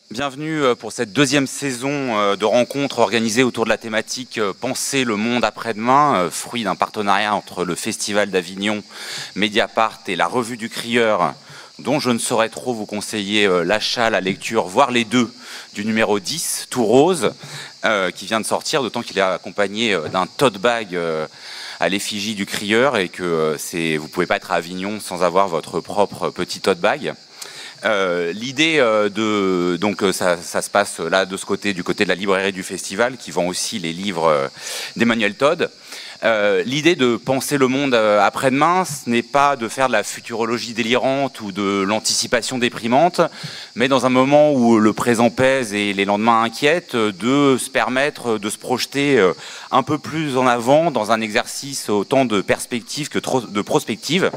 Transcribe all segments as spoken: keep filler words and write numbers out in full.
Bienvenue pour cette deuxième saison de rencontres organisées autour de la thématique « Penser le monde après-demain », fruit d'un partenariat entre le Festival d'Avignon, Mediapart et la Revue du Crieur, dont je ne saurais trop vous conseiller l'achat, la lecture, voire les deux, du numéro dix, Tout rose, euh, qui vient de sortir, d'autant qu'il est accompagné d'un tote bag euh, à l'effigie du Crieur et que euh, c'est, vous ne pouvez pas être à Avignon sans avoir votre propre petit tote bag. Euh, L'idée euh, de donc euh, ça, ça se passe là de ce côté, du côté de la librairie du festival, qui vend aussi les livres euh, d'Emmanuel Todd. Euh, L'idée de penser le monde euh, après-demain, ce n'est pas de faire de la futurologie délirante ou de l'anticipation déprimante, mais dans un moment où le présent pèse et les lendemains inquiètent, de se permettre de se projeter euh, un peu plus en avant dans un exercice autant de perspective que de prospective.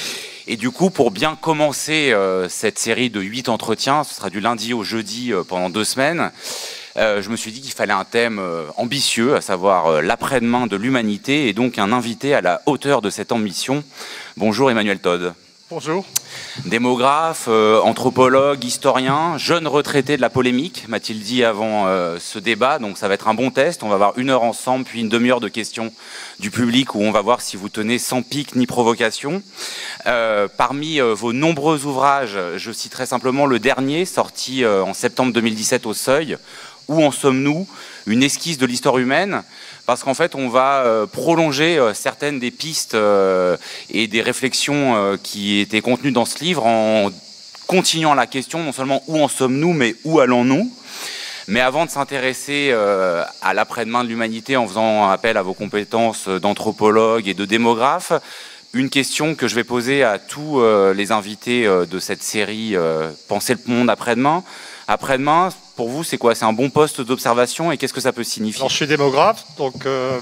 Et du coup, pour bien commencer euh, cette série de huit entretiens, ce sera du lundi au jeudi euh, pendant deux semaines, euh, je me suis dit qu'il fallait un thème euh, ambitieux, à savoir euh, l'après-demain de l'humanité, et donc un invité à la hauteur de cette ambition. Bonjour Emmanuel Todd. Bonjour. Démographe, euh, anthropologue, historien, jeune retraité de la polémique, m'a-t-il dit avant euh, ce débat, donc ça va être un bon test. On va avoir une heure ensemble, puis une demi-heure de questions du public où on va voir si vous tenez sans pique ni provocation. Euh, parmi euh, vos nombreux ouvrages, je citerai simplement le dernier, sorti euh, en septembre deux mille dix-sept au Seuil. Où en sommes-nous? Une esquisse de l'histoire humaine, parce qu'en fait on va euh, prolonger euh, certaines des pistes euh, et des réflexions euh, qui étaient contenues dans ce livre en continuant la question, non seulement où en sommes-nous, mais où allons-nous? Mais avant de s'intéresser euh, à l'après-demain de l'humanité en faisant appel à vos compétences d'anthropologue et de démographe, une question que je vais poser à tous euh, les invités euh, de cette série euh, « Penser le monde après-demain ». Après-demain, pour vous, c'est quoi? C'est un bon poste d'observation et qu'est-ce que ça peut signifier? Alors, je suis démographe, donc euh,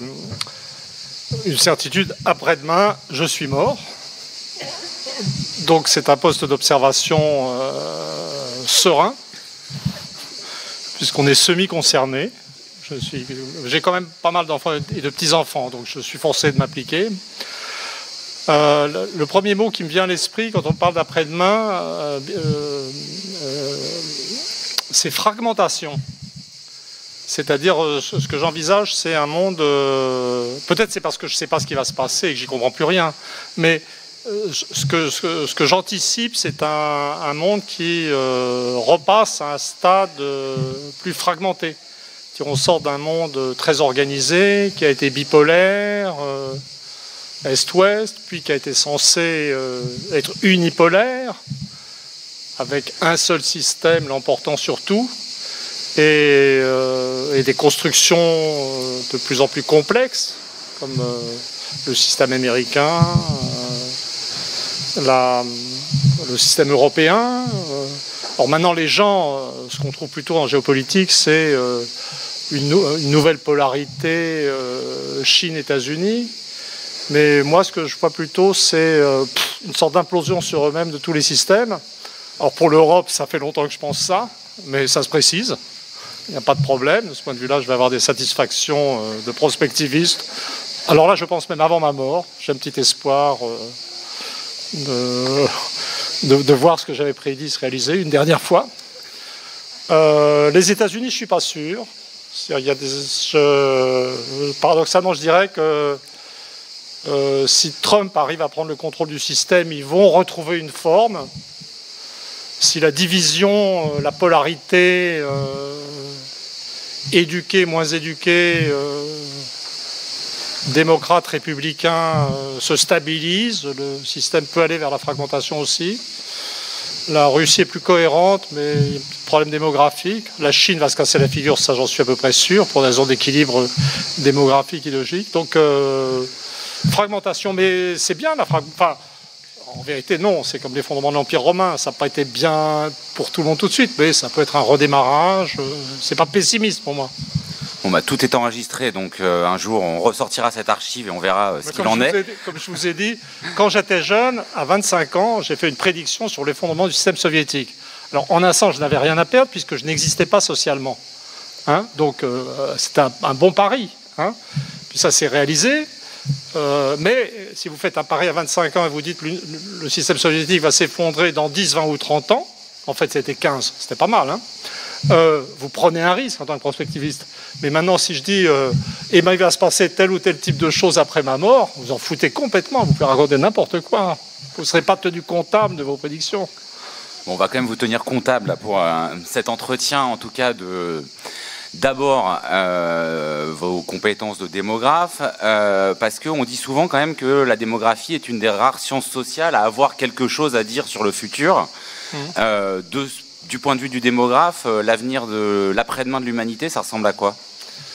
une certitude, après-demain, je suis mort. Donc c'est un poste d'observation euh, serein, puisqu'on est semi-concerné. J'ai quand même pas mal d'enfants et de petits-enfants, donc je suis forcé de m'appliquer. Euh, le, le premier mot qui me vient à l'esprit quand on parle d'après-demain, euh, euh, euh, c'est fragmentation. C'est-à-dire, euh, ce que j'envisage, c'est un monde... Euh, peut-être c'est parce que je ne sais pas ce qui va se passer et que j'y comprends plus rien, mais euh, ce que, ce que, ce que j'anticipe, c'est un, un monde qui euh, repasse à un stade euh, plus fragmenté. On sort d'un monde très organisé, qui a été bipolaire, euh, Est-Ouest, puis qui a été censé euh, être unipolaire, avec un seul système l'emportant sur tout, et, euh, et des constructions euh, de plus en plus complexes, comme euh, le système américain, euh, la, le système européen. Euh. Alors maintenant, les gens, euh, ce qu'on trouve plutôt en géopolitique, c'est euh, une, une nouvelle polarité euh, Chine-États-Unis. Mais moi, ce que je vois plutôt, c'est euh, une sorte d'implosion sur eux-mêmes de tous les systèmes. Alors pour l'Europe, ça fait longtemps que je pense ça, mais ça se précise. Il n'y a pas de problème. De ce point de vue-là, je vais avoir des satisfactions euh, de prospectiviste. Alors là, je pense même avant ma mort, j'ai un petit espoir euh, de, de, de voir ce que j'avais prédit se réaliser une dernière fois. Euh, les États-Unis, je ne suis pas sûr. Il y a des, je, paradoxalement, je dirais que Euh, si Trump arrive à prendre le contrôle du système, ils vont retrouver une forme. Si la division, euh, la polarité, euh, éduqué, moins éduqué, euh, démocrate, républicain, euh, se stabilise, le système peut aller vers la fragmentation aussi. La Russie est plus cohérente, mais il y a un problème démographique. La Chine va se casser la figure, ça j'en suis à peu près sûr, pour des raisons d'équilibre démographique et logique. Donc, euh, fragmentation, mais c'est bien la fragmentation. Enfin, en vérité, non, c'est comme l'effondrement de l'Empire romain. Ça n'a pas été bien pour tout le monde tout de suite, mais ça peut être un redémarrage. C'est pas pessimiste pour moi. Bon, bah, tout est enregistré, donc euh, un jour on ressortira cette archive et on verra euh, ce qu'il en est. Dit, comme je vous ai dit, quand j'étais jeune, à vingt-cinq ans, j'ai fait une prédiction sur l'effondrement du système soviétique. Alors en un sens, je n'avais rien à perdre puisque je n'existais pas socialement. Hein, donc euh, c'était un, un bon pari. Hein. Puis ça s'est réalisé. Euh, mais si vous faites un pari à vingt-cinq ans et vous dites que le, le système soviétique va s'effondrer dans dix, vingt ou trente ans, en fait c'était quinze, c'était pas mal, hein, Euh, vous prenez un risque en tant que prospectiviste. Mais maintenant, si je dis euh, eh ben, il va se passer tel ou tel type de choses après ma mort, vous en foutez complètement. Vous pouvez raconter n'importe quoi. Vous ne serez pas tenu comptable de vos prédictions. Bon, on va quand même vous tenir comptable là, pour euh, cet entretien, en tout cas, de d'abord euh, vos compétences de démographe, euh, parce qu'on dit souvent quand même que la démographie est une des rares sciences sociales à avoir quelque chose à dire sur le futur. Mmh. Euh, de, du point de vue du démographe, euh, l'avenir de l'après-demain de l'humanité, ça ressemble à quoi?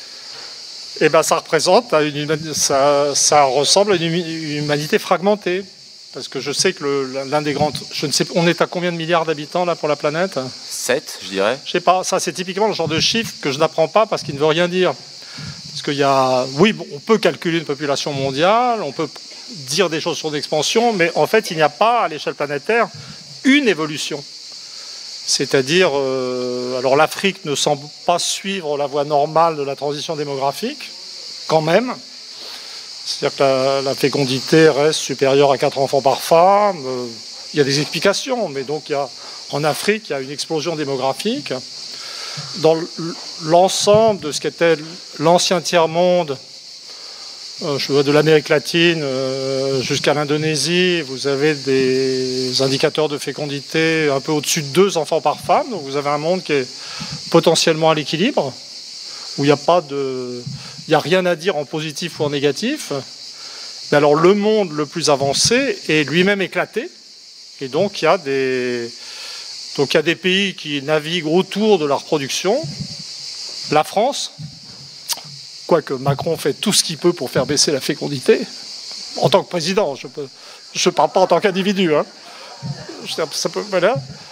Eh ben, ça représente, une, ça, ça ressemble à une humanité fragmentée. Parce que je sais que l'un des grands... Je ne sais, on est à combien de milliards d'habitants là pour la planète? sept, je dirais. Je sais pas, ça c'est typiquement le genre de chiffre que je n'apprends pas parce qu'il ne veut rien dire. Parce qu'il y a... Oui, bon, on peut calculer une population mondiale, on peut dire des choses sur l'expansion, mais en fait, il n'y a pas à l'échelle planétaire une évolution. C'est-à-dire, euh, alors l'Afrique ne semble pas suivre la voie normale de la transition démographique, quand même. C'est-à-dire que la, la fécondité reste supérieure à quatre enfants par femme. Euh, il y a des explications, mais donc il y a, en Afrique, il y a une explosion démographique. Dans l'ensemble de ce qu'était l'ancien tiers-monde, euh, je vois de l'Amérique latine euh, jusqu'à l'Indonésie, vous avez des indicateurs de fécondité un peu au-dessus de deux enfants par femme. Donc vous avez un monde qui est potentiellement à l'équilibre, où il n'y a pas de... Il n'y a rien à dire en positif ou en négatif. Mais alors le monde le plus avancé est lui-même éclaté. Et donc il y a des, donc, il y a des pays qui naviguent autour de la reproduction. La France, quoique Macron fait tout ce qu'il peut pour faire baisser la fécondité, en tant que président, je ne parle pas en tant qu'individu. Hein. Ça peut, voilà.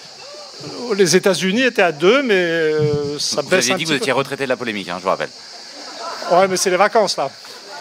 Les États-Unis étaient à deux, mais euh, ça vous baisse un petit peu. Vous avez dit que vous étiez retraité de la polémique, hein, je vous rappelle. Ouais, mais c'est les vacances, là.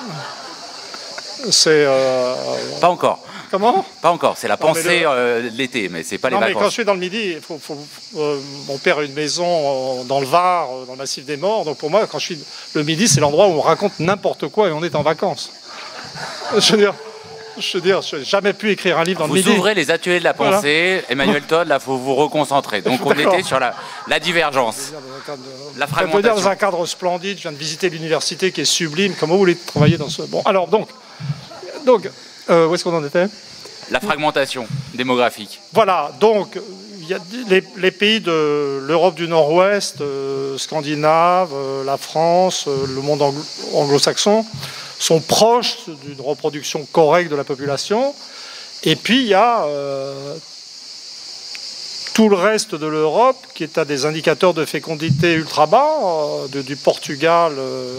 C'est... Euh... Pas encore. Comment? Pas encore, c'est la non, pensée le... euh, de l'été, mais c'est pas non, les vacances. Non, mais quand je suis dans le Midi, faut, faut, euh, mon père a une maison dans le Var, dans le massif des Morts, donc pour moi, quand je suis le Midi, c'est l'endroit où on raconte n'importe quoi et on est en vacances. Je veux dire... Je veux dire, je n'ai jamais pu écrire un livre dans vous le Midi. Vous ouvrez les ateliers de la pensée, voilà. Emmanuel Todd, là, il faut vous reconcentrer. Donc on était sur la, la divergence, de, la fragmentation. Je peux dire dans un cadre splendide, je viens de visiter l'université qui est sublime. Comment vous voulez travailler dans ce... Bon, alors, donc, donc euh, où est-ce qu'on en était? La fragmentation démographique. Voilà, donc, il y a les, les pays de l'Europe du Nord-Ouest, euh, scandinave, euh, la France, euh, le monde anglo- anglo-saxon, sont proches d'une reproduction correcte de la population. Et puis, il y a euh, tout le reste de l'Europe qui est à des indicateurs de fécondité ultra bas, euh, de, du Portugal euh,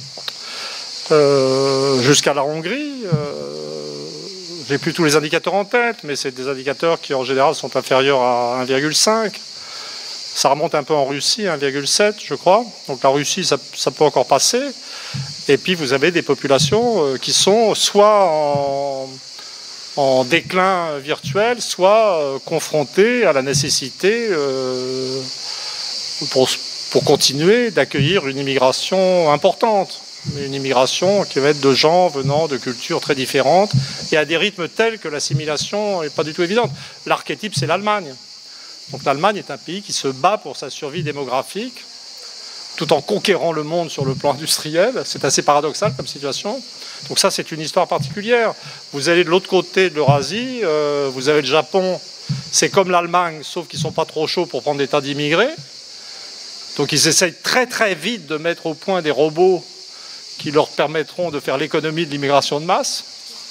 euh, jusqu'à la Hongrie. Euh, j'ai plus tous les indicateurs en tête, mais c'est des indicateurs qui, en général, sont inférieurs à un virgule cinq. Ça remonte un peu en Russie, un virgule sept, je crois. Donc la Russie, ça, ça peut encore passer. Et puis vous avez des populations qui sont soit en, en déclin virtuel, soit confrontées à la nécessité euh, pour, pour continuer d'accueillir une immigration importante. Une immigration qui va être de gens venant de cultures très différentes et à des rythmes tels que l'assimilation n'est pas du tout évidente. L'archétype, c'est l'Allemagne. Donc l'Allemagne est un pays qui se bat pour sa survie démographique, tout en conquérant le monde sur le plan industriel. C'est assez paradoxal comme situation. Donc ça, c'est une histoire particulière. Vous allez de l'autre côté de l'Eurasie, euh, vous avez le Japon, c'est comme l'Allemagne, sauf qu'ils ne sont pas trop chauds pour prendre des tas d'immigrés. Donc ils essayent très très vite de mettre au point des robots qui leur permettront de faire l'économie de l'immigration de masse.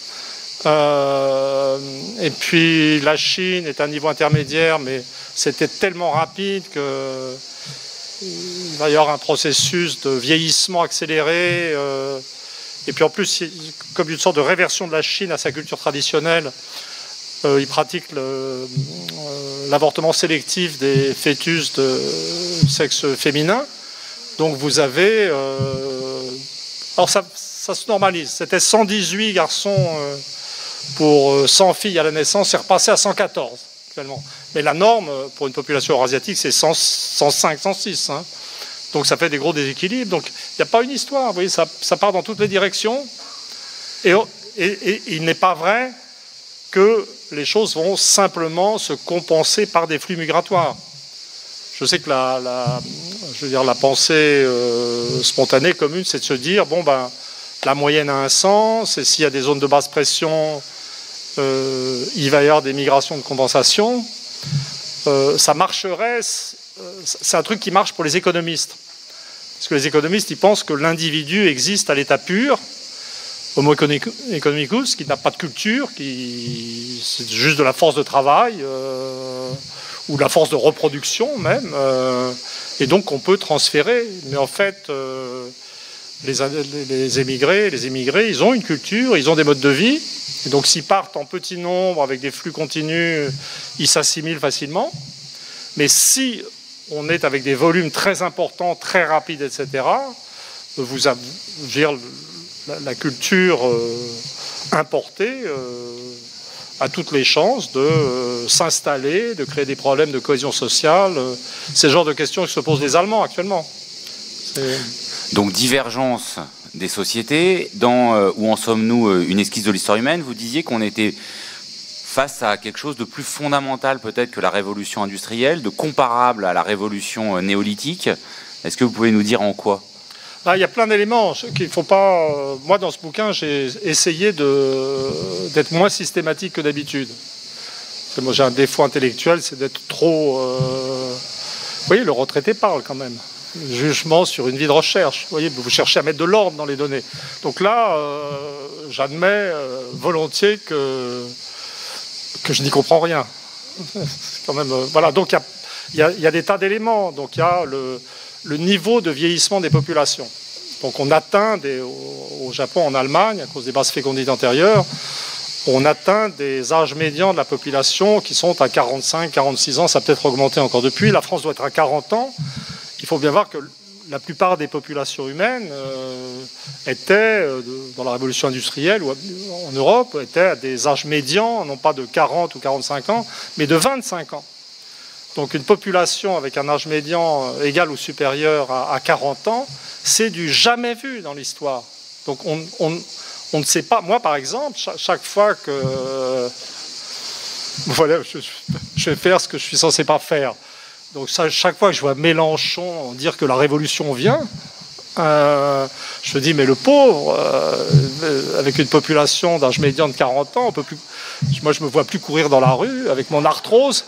Euh, et puis la Chine est à un niveau intermédiaire, mais c'était tellement rapide que il va y avoir un processus de vieillissement accéléré. Euh, et puis en plus, comme une sorte de réversion de la Chine à sa culture traditionnelle, euh, ils pratiquent le, euh, l'avortement sélectif des fœtus de sexe féminin. Donc vous avez... Euh, alors ça, ça se normalise. C'était cent dix-huit garçons euh, pour cent filles à la naissance, c'est repassé à cent quatorze actuellement. Mais la norme pour une population eurasiatique, c'est cent, cent cinq, cent six. Hein. Donc ça fait des gros déséquilibres. Donc il n'y a pas une histoire. Vous voyez, ça, ça part dans toutes les directions. Et, et, et il n'est pas vrai que les choses vont simplement se compenser par des flux migratoires. Je je sais que la, la, je veux dire, la pensée euh, spontanée commune, c'est de se dire, bon, ben, la moyenne a un sens, et s'il y a des zones de basse pression, euh, il va y avoir des migrations de compensation. Euh, ça marcherait, c'est un truc qui marche pour les économistes. Parce que les économistes, ils pensent que l'individu existe à l'état pur, homo economicus, qui n'a pas de culture, qui c'est juste de la force de travail, euh, ou de la force de reproduction même, euh, et donc on peut transférer. Mais en fait, euh, les, les émigrés, les émigrés, ils ont une culture, ils ont des modes de vie, et donc s'ils partent en petit nombre avec des flux continus, ils s'assimilent facilement. Mais si on est avec des volumes très importants, très rapides, et cetera, vous avez, je veux dire, la, la culture euh, importée euh, a toutes les chances de euh, s'installer, de créer des problèmes de cohésion sociale. C'est le genre de questions que se posent les Allemands actuellement. Donc divergence des sociétés. Dans euh, Où en sommes-nous, euh, une esquisse de l'histoire humaine, vous disiez qu'on était face à quelque chose de plus fondamental peut-être que la révolution industrielle, de comparable à la révolution euh, néolithique. Est-ce que vous pouvez nous dire en quoi ? Là, il y a plein d'éléments qu'il faut pas. Moi, dans ce bouquin, j'ai essayé d'être moins systématique que d'habitude. Moi, j'ai un défaut intellectuel, c'est d'être trop. Euh... Vous voyez, le retraité parle quand même. Jugement sur une vie de recherche. Vous voyez, vous cherchez à mettre de l'ordre dans les données. Donc là, euh, j'admets euh, volontiers que que je n'y comprends rien. Quand même. Euh, voilà. Donc il y, y, y a des tas d'éléments. Donc il y a le le niveau de vieillissement des populations. Donc on atteint, des, au, au Japon, en Allemagne, à cause des basses fécondités antérieures, on atteint des âges médians de la population qui sont à quarante-cinq, quarante-six ans, ça a peut-être augmenté encore depuis. La France doit être à quarante ans. Il faut bien voir que la plupart des populations humaines euh, étaient, euh, dans la révolution industrielle ou en Europe, étaient à des âges médians, non pas de quarante ou quarante-cinq ans, mais de vingt-cinq ans. Donc une population avec un âge médian égal ou supérieur à quarante ans, c'est du jamais vu dans l'histoire. Donc on, on, on ne sait pas. Moi, par exemple, chaque, chaque fois que... Euh, voilà, je, je vais faire ce que je suis censé pas faire. Donc ça, chaque fois que je vois Mélenchon dire que la révolution vient, euh, je me dis, mais le pauvre, euh, avec une population d'âge médian de quarante ans, on peut plus, moi je me vois plus courir dans la rue avec mon arthrose.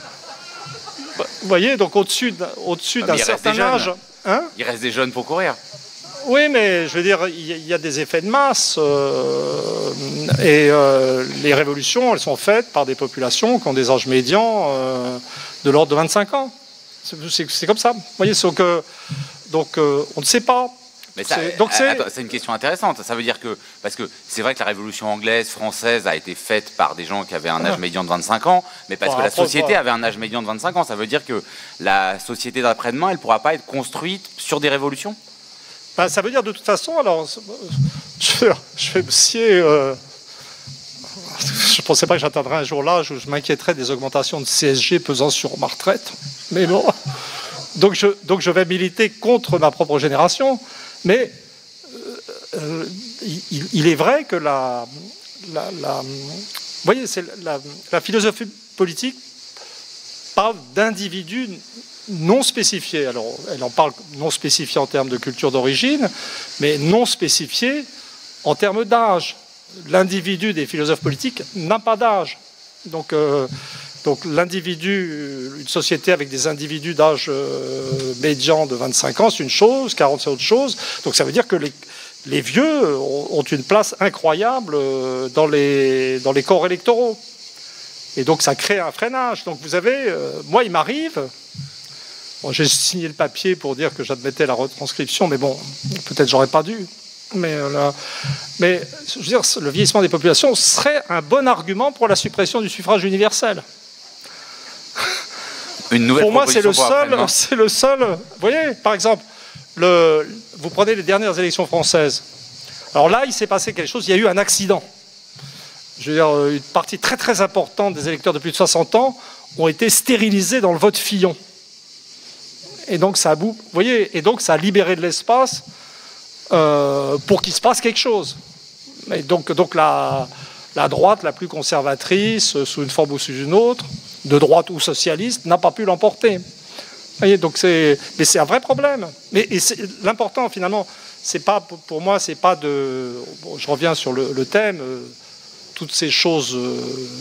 Vous voyez, donc au-dessus au-dessus d'un certain âge... Hein, il reste des jeunes pour courir. Oui, mais je veux dire, il y a des effets de masse. Euh, et euh, les révolutions, elles sont faites par des populations qui ont des âges médians euh, de l'ordre de vingt-cinq ans. C'est comme ça. Vous voyez, donc, euh, donc euh, on ne sait pas. Mais c'est une question intéressante. Ça veut dire que, parce que c'est vrai que la révolution anglaise, française a été faite par des gens qui avaient un âge médian de vingt-cinq ans, mais parce bon, que la société avait un âge médian de vingt-cinq ans, ça veut dire que la société d'après-demain, elle ne pourra pas être construite sur des révolutions? Ben, ça veut dire de toute façon, alors, je, je vais me scier. Euh, je ne pensais pas que j'atteindrais un jour l'âge où je m'inquiéterais des augmentations de C S G pesant sur ma retraite. Mais bon. Donc je, donc je vais militer contre ma propre génération. Mais euh, il, il est vrai que la, la, la, vous voyez, c'est la, la philosophie politique parle d'individus non spécifiés. Alors, elle en parle non spécifiés en termes de culture d'origine, mais non spécifiés en termes d'âge. L'individu des philosophes politiques n'a pas d'âge. Donc, euh, donc l'individu, une société avec des individus d'âge euh, médian de vingt-cinq ans, c'est une chose, quarante c'est autre chose. Donc ça veut dire que les, les vieux ont une place incroyable dans les, dans les corps électoraux. Et donc ça crée un freinage. Donc vous avez, euh, moi il m'arrive, bon, j'ai signé le papier pour dire que j'admettais la retranscription, mais bon, peut-être j'aurais pas dû. Mais, euh, mais je veux dire, le vieillissement des populations serait un bon argument pour la suppression du suffrage universel. Une nouvelle pour moi, c'est le seul. C'est le seul. Vous voyez, par exemple, le, vous prenez les dernières élections françaises. Alors là, il s'est passé quelque chose. Il y a eu un accident. Je veux dire, une partie très très importante des électeurs de plus de soixante ans ont été stérilisés dans le vote Fillon. Et donc ça a, vous voyez, et donc ça a libéré de l'espace euh, pour qu'il se passe quelque chose. Et donc, donc la, la droite la plus conservatrice, sous une forme ou sous une autre, de droite ou socialiste, n'a pas pu l'emporter. voyez, donc c'est, mais c'est un vrai problème. Mais l'important finalement, c'est pas pour moi, c'est pas de. Bon, je reviens sur le, le thème, euh, toutes ces choses euh,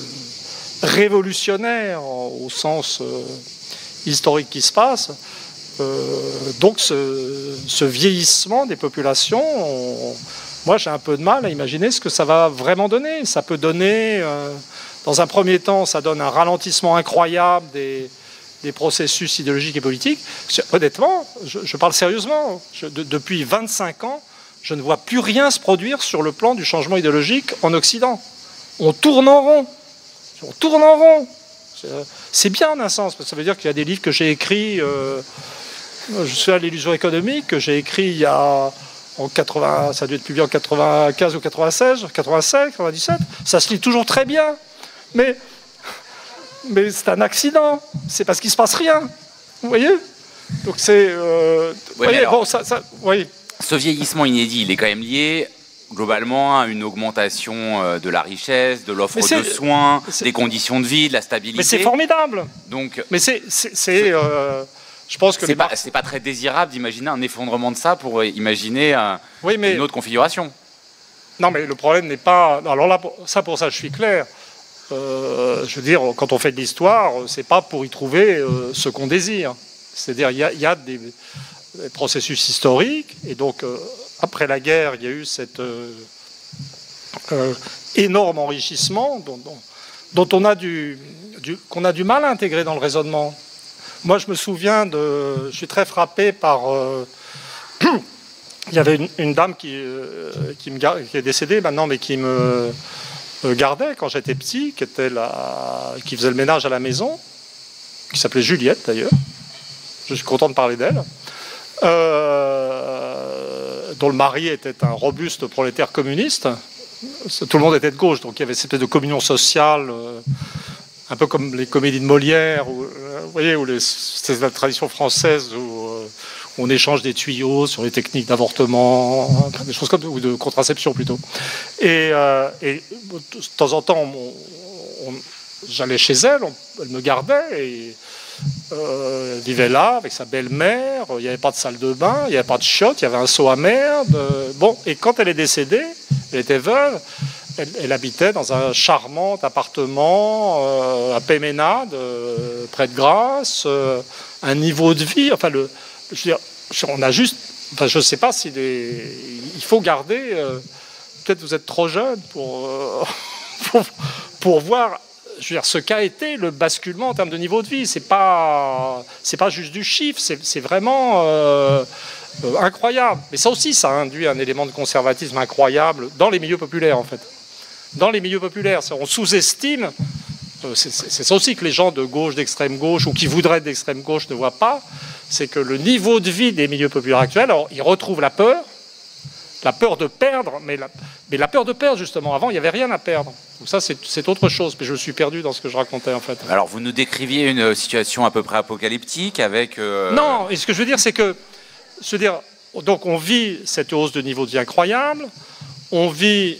révolutionnaires au sens euh, historique qui se passent. Euh, donc ce, ce vieillissement des populations, on, moi j'ai un peu de mal à imaginer ce que ça va vraiment donner. Ça peut donner, euh, dans un premier temps, ça donne un ralentissement incroyable des, des processus idéologiques et politiques. Honnêtement, je, je parle sérieusement, je, de, depuis vingt-cinq ans, je ne vois plus rien se produire sur le plan du changement idéologique en Occident. On tourne en rond. On tourne en rond. C'est bien en un sens, parce que ça veut dire qu'il y a des livres que j'ai écrits, euh, je suis à l'illusion économique, que j'ai écrit il y a en quatre-vingts, ça a dû être publié en quatre-vingt-quinze ou quatre-vingt-seize, quatre-vingt-seize, quatre-vingt-dix-sept, ça se lit toujours très bien, mais, mais c'est un accident, c'est parce qu'il ne se passe rien, vous voyez. Donc c'est... Euh, oui, voyez, alors, bon, ça, ça, oui. Ce vieillissement inédit, il est quand même lié globalement à une augmentation de la richesse, de l'offre de soins, des conditions de vie, de la stabilité. Mais c'est formidable. Donc, mais c'est... Euh, je pense que... C'est pas, c'est pas très désirable d'imaginer un effondrement de ça pour imaginer un, oui, mais, une autre configuration. Non, mais le problème n'est pas... Alors là, ça, pour ça, je suis clair. Euh, je veux dire, quand on fait de l'histoire, c'est pas pour y trouver euh, ce qu'on désire. C'est-à-dire, il y a, y a des, des processus historiques, et donc... Euh, après la guerre, il y a eu cet euh, euh, énorme enrichissement dont, dont, dont on a du, du, qu'on a du mal à intégrer dans le raisonnement. Moi, je me souviens de... Je suis très frappé par... Euh, il y avait une, une dame qui, euh, qui, me, qui est décédée maintenant, mais qui me, me gardait quand j'étais petit, qui, était la, qui faisait le ménage à la maison, qui s'appelait Juliette, d'ailleurs. Je suis content de parler d'elle. Euh, dont le mari était un robuste prolétaire communiste. Tout le monde était de gauche, donc il y avait cette espèce de communion sociale, euh, un peu comme les comédies de Molière, où, euh, vous voyez, où c'est la tradition française où euh, on échange des tuyaux sur les techniques d'avortement, des choses comme ou de contraception plutôt. Et, euh, et de temps en temps, on, on, j'allais chez elle, on, elle me gardait et Euh, elle vivait là avec sa belle-mère, il n'y avait pas de salle de bain, il n'y avait pas de chiottes, il y avait un seau à merde. Euh, bon, et quand elle est décédée, elle était veuve, elle, elle habitait dans un charmant appartement euh, à Péménade, euh, près de Grasse, euh, un niveau de vie, enfin, le, je veux dire, on a juste, enfin, je ne sais pas s'il est, il faut garder, euh, peut-être vous êtes trop jeune pour, euh, pour, pour voir. Je veux dire, ce qu'a été le basculement en termes de niveau de vie, c'est pas, c'est pas juste du chiffre, c'est vraiment euh, euh, incroyable. Mais ça aussi, ça induit un élément de conservatisme incroyable dans les milieux populaires, en fait. Dans les milieux populaires, on sous-estime. Euh, c'est ça aussi que les gens de gauche, d'extrême gauche, ou qui voudraient être d'extrême gauche, ne voient pas. C'est que le niveau de vie des milieux populaires actuels, alors ils retrouvent la peur. La peur de perdre, mais la, mais la peur de perdre, justement. Avant, il n'y avait rien à perdre. Donc ça, c'est autre chose. Mais je me suis perdu dans ce que je racontais, en fait. Alors, vous nous décriviez une situation à peu près apocalyptique avec... Euh... Non, et ce que je veux dire, c'est que... Je veux dire, donc, on vit cette hausse de niveau de vie incroyable. On vit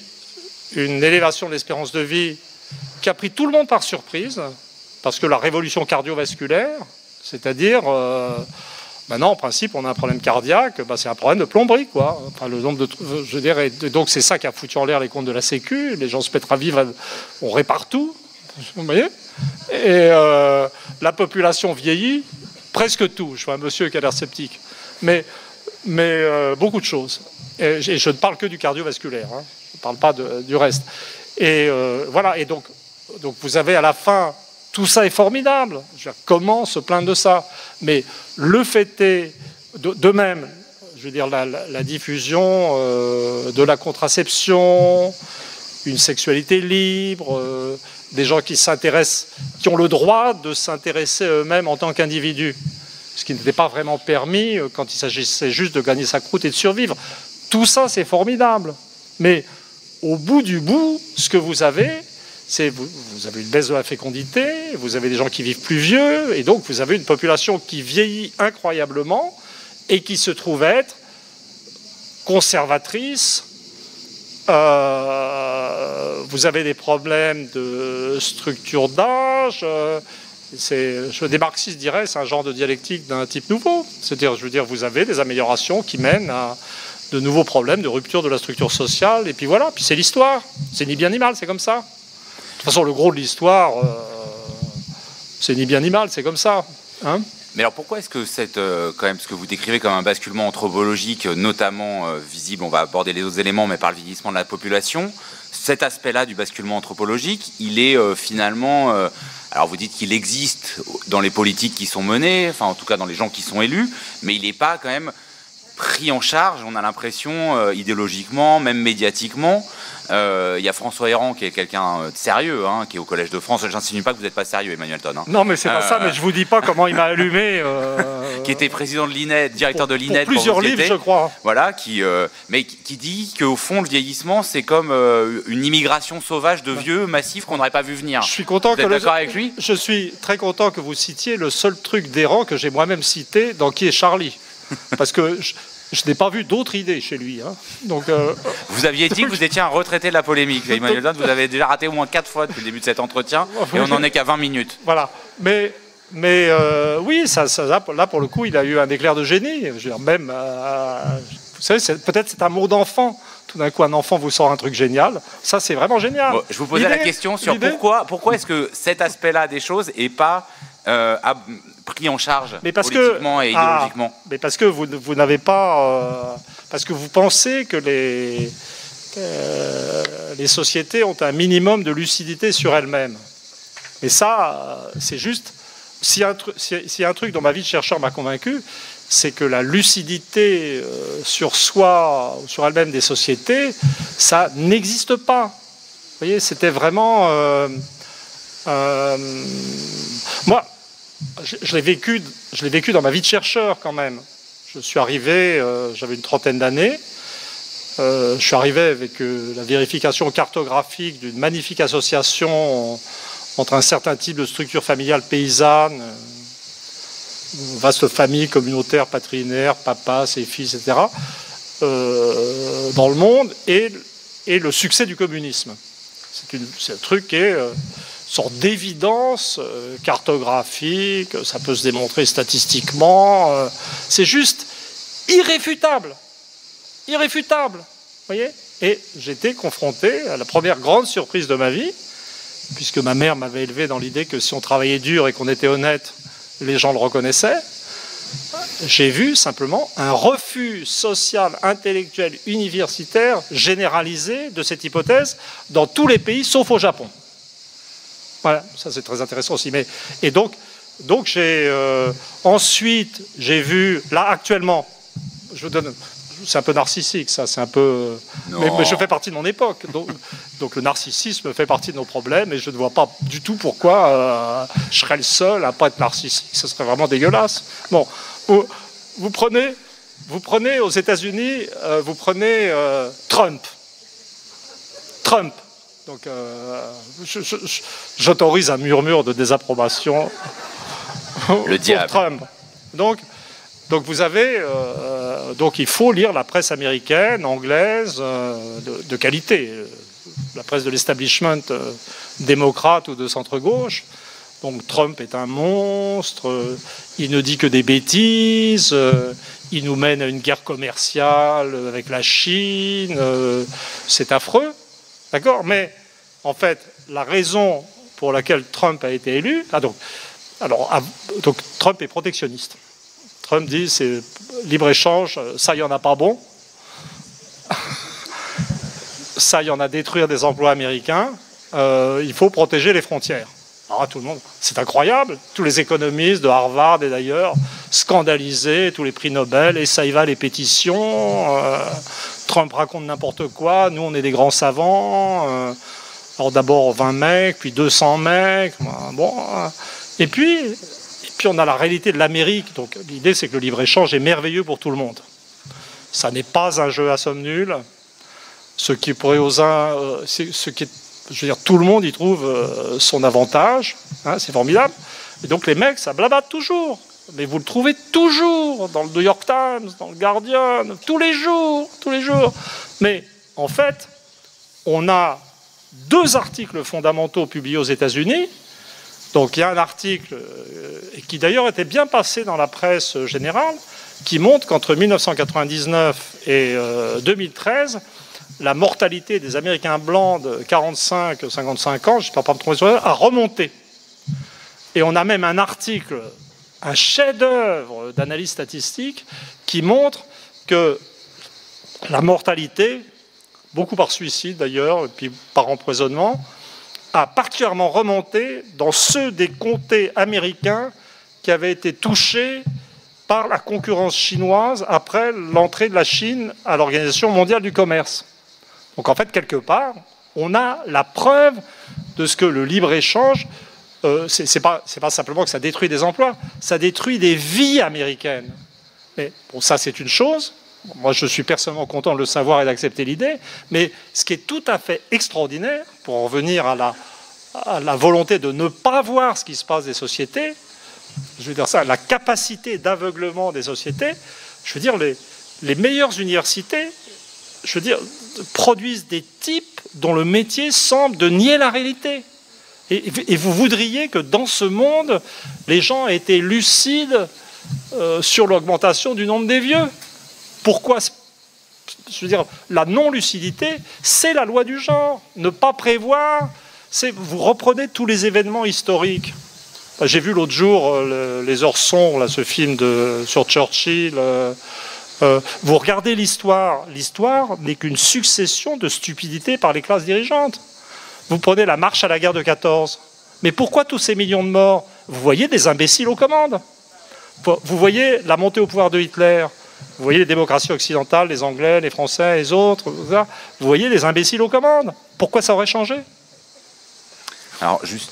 une élévation de l'espérance de vie qui a pris tout le monde par surprise. Parce que la révolution cardiovasculaire, c'est-à-dire... Euh, Maintenant, en principe, on a un problème cardiaque, bah, c'est un problème de plomberie, quoi. Enfin, le nombre de, je dirais, donc c'est ça qui a foutu en l'air les comptes de la Sécu. Les gens se mettent à vivre, on répare tout, vous voyez. Et euh, la population vieillit, presque tout. Je vois un monsieur qui a l'air sceptique, mais, mais euh, beaucoup de choses. Et, et je ne parle que du cardiovasculaire, hein. Je ne parle pas de, du reste. Et euh, voilà. Et donc, donc, vous avez à la fin. Tout ça est formidable. Je veux dire, comment se plaindre de ça? Mais le fait est, de, de même, je veux dire, la, la, la diffusion euh, de la contraception, une sexualité libre, euh, des gens qui s'intéressent, qui ont le droit de s'intéresser eux-mêmes en tant qu'individus, ce qui n'était pas vraiment permis quand il s'agissait juste de gagner sa croûte et de survivre. Tout ça, c'est formidable. Mais au bout du bout, ce que vous avez... Vous, vous avez une baisse de la fécondité, vous avez des gens qui vivent plus vieux, et donc vous avez une population qui vieillit incroyablement et qui se trouve être conservatrice. Euh, vous avez des problèmes de structure d'âge, euh, Je, des marxistes diraient c'est un genre de dialectique d'un type nouveau. C'est-à-dire, je veux dire, vous avez des améliorations qui mènent à de nouveaux problèmes de rupture de la structure sociale, et puis voilà, puis c'est l'histoire. C'est ni bien ni mal, c'est comme ça. De toute façon, le gros de l'histoire, euh, c'est ni bien ni mal, c'est comme ça. Hein? Mais alors pourquoi est-ce que cette, euh, quand même, ce que vous décrivez comme un basculement anthropologique, notamment euh, visible, on va aborder les autres éléments, mais par le vieillissement de la population, cet aspect-là du basculement anthropologique, il est euh, finalement... Euh, alors vous dites qu'il existe dans les politiques qui sont menées, enfin en tout cas dans les gens qui sont élus, mais il n'est pas quand même pris en charge, on a l'impression, euh, idéologiquement, même médiatiquement. Euh, il y a François Héran qui est quelqu'un de sérieux, hein, qui est au Collège de France. Je n'insinue pas que vous n'êtes pas sérieux, Emmanuel Todd. Hein. Non, mais c'est pas euh, ça, mais je vous dis pas comment il m'a allumé. Euh, qui était président de l'I N E D, directeur pour, de l'I N E D. Pour plusieurs livres, je crois. Voilà, qui, euh, mais qui, qui dit qu'au fond, le vieillissement, c'est comme euh, une immigration sauvage de vieux massifs qu'on n'aurait pas vu venir. Je suis content vous que êtes le... d'accord avec lui? Je suis très content que vous citiez le seul truc d'Héran que j'ai moi-même cité dans Qui est Charlie. Parce que... Je... Je n'ai pas vu d'autres idées chez lui. Hein. Donc, euh... Vous aviez dit que vous étiez un retraité de la polémique. Emmanuel Todd, vous avez déjà raté au moins quatre fois depuis le début de cet entretien, et on n'en est qu'à vingt minutes. Voilà. Mais, mais euh, oui, ça, ça, là, pour le coup, il a eu un éclair de génie. Je veux dire, même, euh, vous savez, peut-être c'est un mot d'enfant. Tout d'un coup, un enfant vous sort un truc génial. Ça, c'est vraiment génial. Bon, je vous posais la question sur pourquoi, pourquoi est-ce que cet aspect-là des choses n'est pas... Euh, pris en charge mais parce politiquement que, et idéologiquement. Ah, mais parce que vous, vous n'avez pas... Euh, parce que vous pensez que les, euh, les sociétés ont un minimum de lucidité sur elles-mêmes. Et ça, c'est juste... S'il y, si, si y a un truc dont ma vie de chercheur m'a convaincu, c'est que la lucidité euh, sur soi, sur elle-même des sociétés, ça n'existe pas. Vous voyez, c'était vraiment... Euh, euh, moi, je, je l'ai vécu, je l'ai vécu dans ma vie de chercheur quand même. Je suis arrivé, euh, j'avais une trentaine d'années. Euh, je suis arrivé avec euh, la vérification cartographique d'une magnifique association entre un certain type de structure familiale paysanne, une vaste famille communautaire, patrilinéaire, papa, ses fils, et cetera, euh, dans le monde, et, et le succès du communisme. C'est un truc qui est... Euh, sorte d'évidence euh, cartographique, ça peut se démontrer statistiquement, euh, c'est juste irréfutable, irréfutable, vous voyez. Et j'étais confronté à la première grande surprise de ma vie, puisque ma mère m'avait élevé dans l'idée que si on travaillait dur et qu'on était honnête, les gens le reconnaissaient. J'ai vu simplement un refus social, intellectuel, universitaire généralisé de cette hypothèse dans tous les pays, sauf au Japon. Voilà, ça c'est très intéressant aussi. Mais, et donc, donc j'ai euh, ensuite, j'ai vu, là actuellement, je vous donne, c'est un peu narcissique ça, c'est un peu... Mais, mais je fais partie de mon époque. Donc, donc le narcissisme fait partie de nos problèmes et je ne vois pas du tout pourquoi euh, je serais le seul à ne pas être narcissique. Ce serait vraiment dégueulasse. Bon, vous, vous, prenez, vous prenez aux États-Unis, euh, vous prenez euh, Trump. Trump. Donc, euh, j'autorise un murmure de désapprobation le pour Trump. Donc, donc, vous avez, euh, donc, il faut lire la presse américaine, anglaise, euh, de, de qualité, la presse de l'establishment euh, démocrate ou de centre-gauche. Donc, Trump est un monstre. Euh, il ne dit que des bêtises. Euh, il nous mène à une guerre commerciale avec la Chine. Euh, c'est affreux. D'accord? Mais en fait, la raison pour laquelle Trump a été élu... Ah donc, alors, ah, donc, Trump est protectionniste. Trump dit c'est libre-échange, ça, il n'y en a pas bon. Ça, il y en a détruire des emplois américains. Euh, il faut protéger les frontières. Alors, tout le monde, c'est incroyable. Tous les économistes de Harvard et d'ailleurs, scandalisés, tous les prix Nobel, et ça y va, les pétitions... Euh, Trump raconte n'importe quoi, nous on est des grands savants, euh, alors d'abord vingt mecs, puis deux cents mecs, bon, euh, et puis, et puis on a la réalité de l'Amérique, donc l'idée c'est que le libre-échange est merveilleux pour tout le monde. Ça n'est pas un jeu à somme nulle, ce qui pourrait aux uns, euh, ce qui est, je veux dire, tout le monde y trouve euh, son avantage, hein, c'est formidable, et donc les mecs ça blabate toujours. Mais vous le trouvez toujours dans le New York Times, dans le Guardian, tous les jours, tous les jours. Mais en fait, on a deux articles fondamentaux publiés aux États-Unis Donc il y a un article, euh, qui d'ailleurs était bien passé dans la presse générale, qui montre qu'entre mille neuf cent quatre-vingt-dix-neuf et euh, deux mille treize, la mortalité des Américains blancs de quarante-cinq à cinquante-cinq ans, je ne sais pas me tromper sur ça, a remonté. Et on a même un article, un chef-d'œuvre d'analyse statistique, qui montre que la mortalité, beaucoup par suicide d'ailleurs, et puis par empoisonnement, a particulièrement remonté dans ceux des comtés américains qui avaient été touchés par la concurrence chinoise après l'entrée de la Chine à l'Organisation mondiale du commerce. Donc en fait, quelque part, on a la preuve de ce que le libre-échange, euh, c'est pas, c'est pas simplement que ça détruit des emplois, ça détruit des vies américaines. Mais bon, ça c'est une chose. Moi, je suis personnellement content de le savoir et d'accepter l'idée. Mais ce qui est tout à fait extraordinaire, pour en revenir à la, à la volonté de ne pas voir ce qui se passe des sociétés, je veux dire ça, la capacité d'aveuglement des sociétés, je veux dire, les, les meilleures universités, je veux dire, produisent des types dont le métier semble de nier la réalité. Et, et vous voudriez que dans ce monde, les gens aient été lucides euh, sur l'augmentation du nombre des vieux. Pourquoi? Je veux dire, la non-lucidité, c'est la loi du genre. Ne pas prévoir, c'est vous reprenez tous les événements historiques. J'ai vu l'autre jour euh, Les Heures sombres, là, ce film de, sur Churchill. Euh, euh, vous regardez l'histoire. L'histoire n'est qu'une succession de stupidités par les classes dirigeantes. Vous prenez la marche à la guerre de quatorze. Mais pourquoi tous ces millions de morts? Vous voyez des imbéciles aux commandes. Vous voyez la montée au pouvoir de Hitler. Vous voyez les démocraties occidentales, les Anglais, les Français, les autres. Vous voyez des imbéciles aux commandes. Pourquoi ça aurait changé? Alors, juste...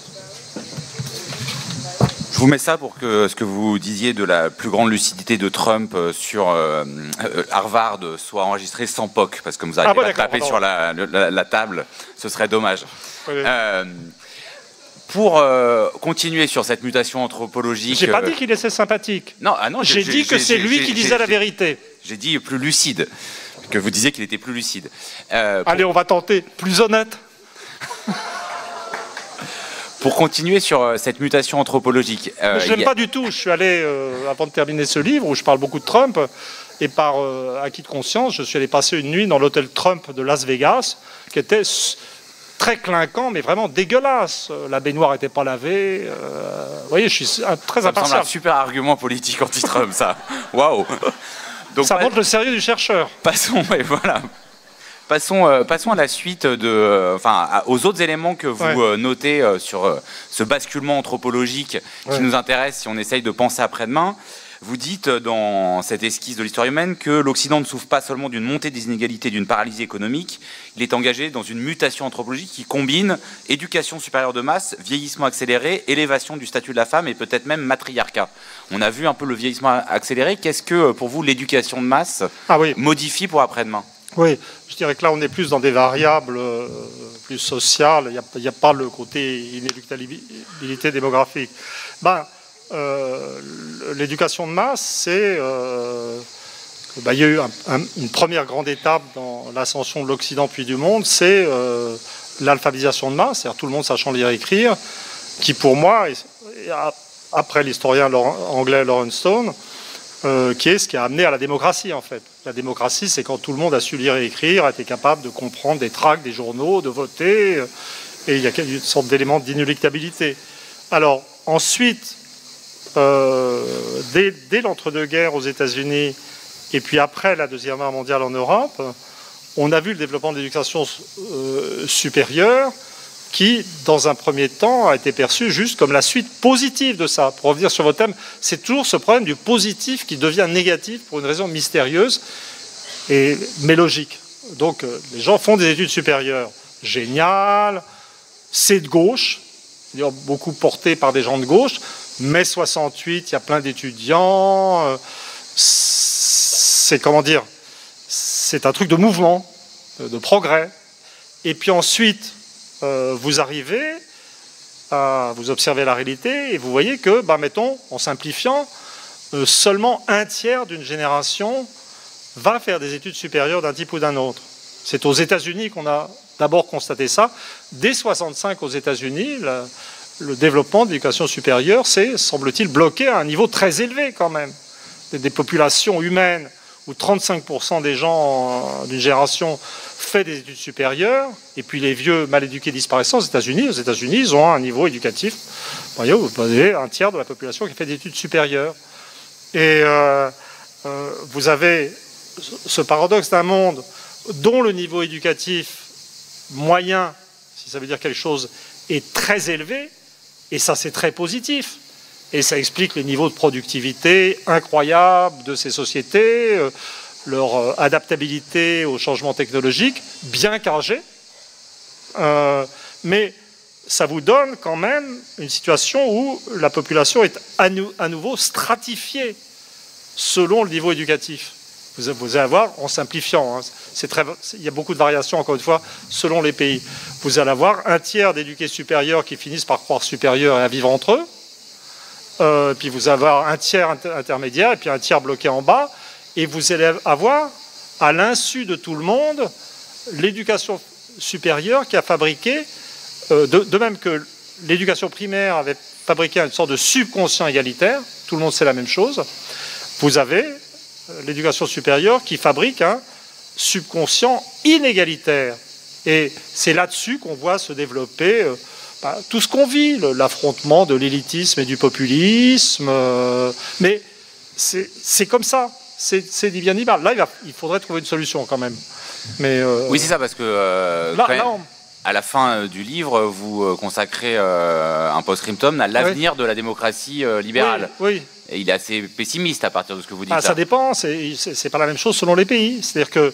Je vous mets ça pour que ce que vous disiez de la plus grande lucidité de Trump sur euh, Harvard soit enregistré sans P O C, parce que vous n'arrivez ah, pas bon, taper sur la, la, la table, ce serait dommage. Oui, oui. Euh, pour euh, continuer sur cette mutation anthropologique... J'ai pas dit qu'il était sympathique. Non, ah non, j'ai dit que c'est lui qui disait la vérité. J'ai dit plus lucide, que vous disiez qu'il était plus lucide. Euh, pour... Allez, on va tenter, plus honnête. Pour continuer sur cette mutation anthropologique... Euh, je n'aime a... pas du tout. Je suis allé, euh, avant de terminer ce livre, où je parle beaucoup de Trump, et par euh, acquis de conscience, je suis allé passer une nuit dans l'hôtel Trump de Las Vegas, qui était très clinquant, mais vraiment dégueulasse. La baignoire n'était pas lavée. Euh, vous voyez, je suis très ça impartial. Ça me semble un super argument politique anti-Trump, ça. Waouh. Ça montre le sérieux du chercheur. Passons, et voilà. Passons, euh, passons à la suite, de, euh, enfin, à, aux autres éléments que vous ouais. euh, notez euh, sur euh, ce basculement anthropologique qui ouais. nous intéresse si on essaye de penser après-demain. Vous dites dans cette esquisse de l'histoire humaine que l'Occident ne souffre pas seulement d'une montée des inégalités, d'une paralysie économique, il est engagé dans une mutation anthropologique qui combine éducation supérieure de masse, vieillissement accéléré, élévation du statut de la femme et peut-être même matriarcat. On a vu un peu le vieillissement accéléré. Qu'est-ce que, pour vous, l'éducation de masse ah oui. modifie pour après-demain? Oui, je dirais que là, on est plus dans des variables euh, plus sociales. Il n'y a, a pas le côté inéluctabilité démographique. Ben, euh, l'éducation de masse, c'est... Euh, ben, il y a eu un, un, une première grande étape dans l'ascension de l'Occident puis du monde, c'est euh, l'alphabétisation de masse, c'est-à-dire tout le monde sachant lire et écrire, qui pour moi, et, et après l'historien anglais Lawrence Stone, Euh, qui est ce qui a amené à la démocratie, en fait. La démocratie, c'est quand tout le monde a su lire et écrire, a été capable de comprendre des tracts, des journaux, de voter, euh, et il y a une sorte d'élément d'inéluctabilité. Alors, ensuite, euh, dès, dès l'entre-deux-guerres aux États-Unis, et puis après la Deuxième Guerre mondiale en Europe, on a vu le développement de l'éducation euh, supérieure, qui, dans un premier temps, a été perçu juste comme la suite positive de ça. Pour revenir sur votre thème, c'est toujours ce problème du positif qui devient négatif pour une raison mystérieuse, et, mais logique. Donc, euh, les gens font des études supérieures. Génial, c'est de gauche, beaucoup porté par des gens de gauche. mai soixante-huit, il y a plein d'étudiants. Euh, c'est, comment dire, c'est un truc de mouvement, de progrès. Et puis ensuite... Euh, vous arrivez, à, vous observez la réalité et vous voyez que, bah, mettons, en simplifiant, euh, seulement un tiers d'une génération va faire des études supérieures d'un type ou d'un autre. C'est aux États-Unis qu'on a d'abord constaté ça. Dès soixante-cinq aux États-Unis, la, le développement de l'éducation supérieure s'est, semble-t-il, bloqué à un niveau très élevé quand même. Des, des populations humaines où trente-cinq pour cent des gens d'une génération fait des études supérieures, et puis les vieux mal éduqués disparaissant aux États-Unis. Aux États-Unis, ils ont un niveau éducatif. Vous voyez, vous avez un tiers de la population qui fait des études supérieures. Et euh, euh, vous avez ce paradoxe d'un monde dont le niveau éducatif moyen, si ça veut dire quelque chose, est très élevé, et ça c'est très positif. Et ça explique les niveaux de productivité incroyables de ces sociétés, euh, leur euh, adaptabilité aux changements technologiques, bien cagée. Euh, mais ça vous donne quand même une situation où la population est à, nou à nouveau stratifiée selon le niveau éducatif. Vous, vous allez avoir, en simplifiant, hein, c'est très, il y a beaucoup de variations, encore une fois, selon les pays. Vous allez avoir un tiers d'éduqués supérieurs qui finissent par croire supérieurs et à vivre entre eux. Euh, puis vous allez avoir un tiers inter intermédiaire et puis un tiers bloqué en bas. Et vous allez avoir, à l'insu de tout le monde, l'éducation supérieure qui a fabriqué, euh, de, de même que l'éducation primaire avait fabriqué une sorte de subconscient égalitaire, tout le monde sait la même chose, vous avez l'éducation supérieure qui fabrique un subconscient inégalitaire. Et c'est là-dessus qu'on voit se développer euh, bah, tout ce qu'on vit, l'affrontement de l'élitisme et du populisme. Euh, mais c'est comme ça, c'est dit bien dit mal. Là, il, va, il faudrait trouver une solution quand même. Mais, euh, oui, c'est ça, parce que euh, là, quand même, là, on... à la fin du livre, vous consacrez euh, un post-scriptum à l'avenir oui. de la démocratie euh, libérale. Oui, oui. Et il est assez pessimiste à partir de ce que vous dites. Ah, ça dépend, c'est pas la même chose selon les pays. C'est-à-dire que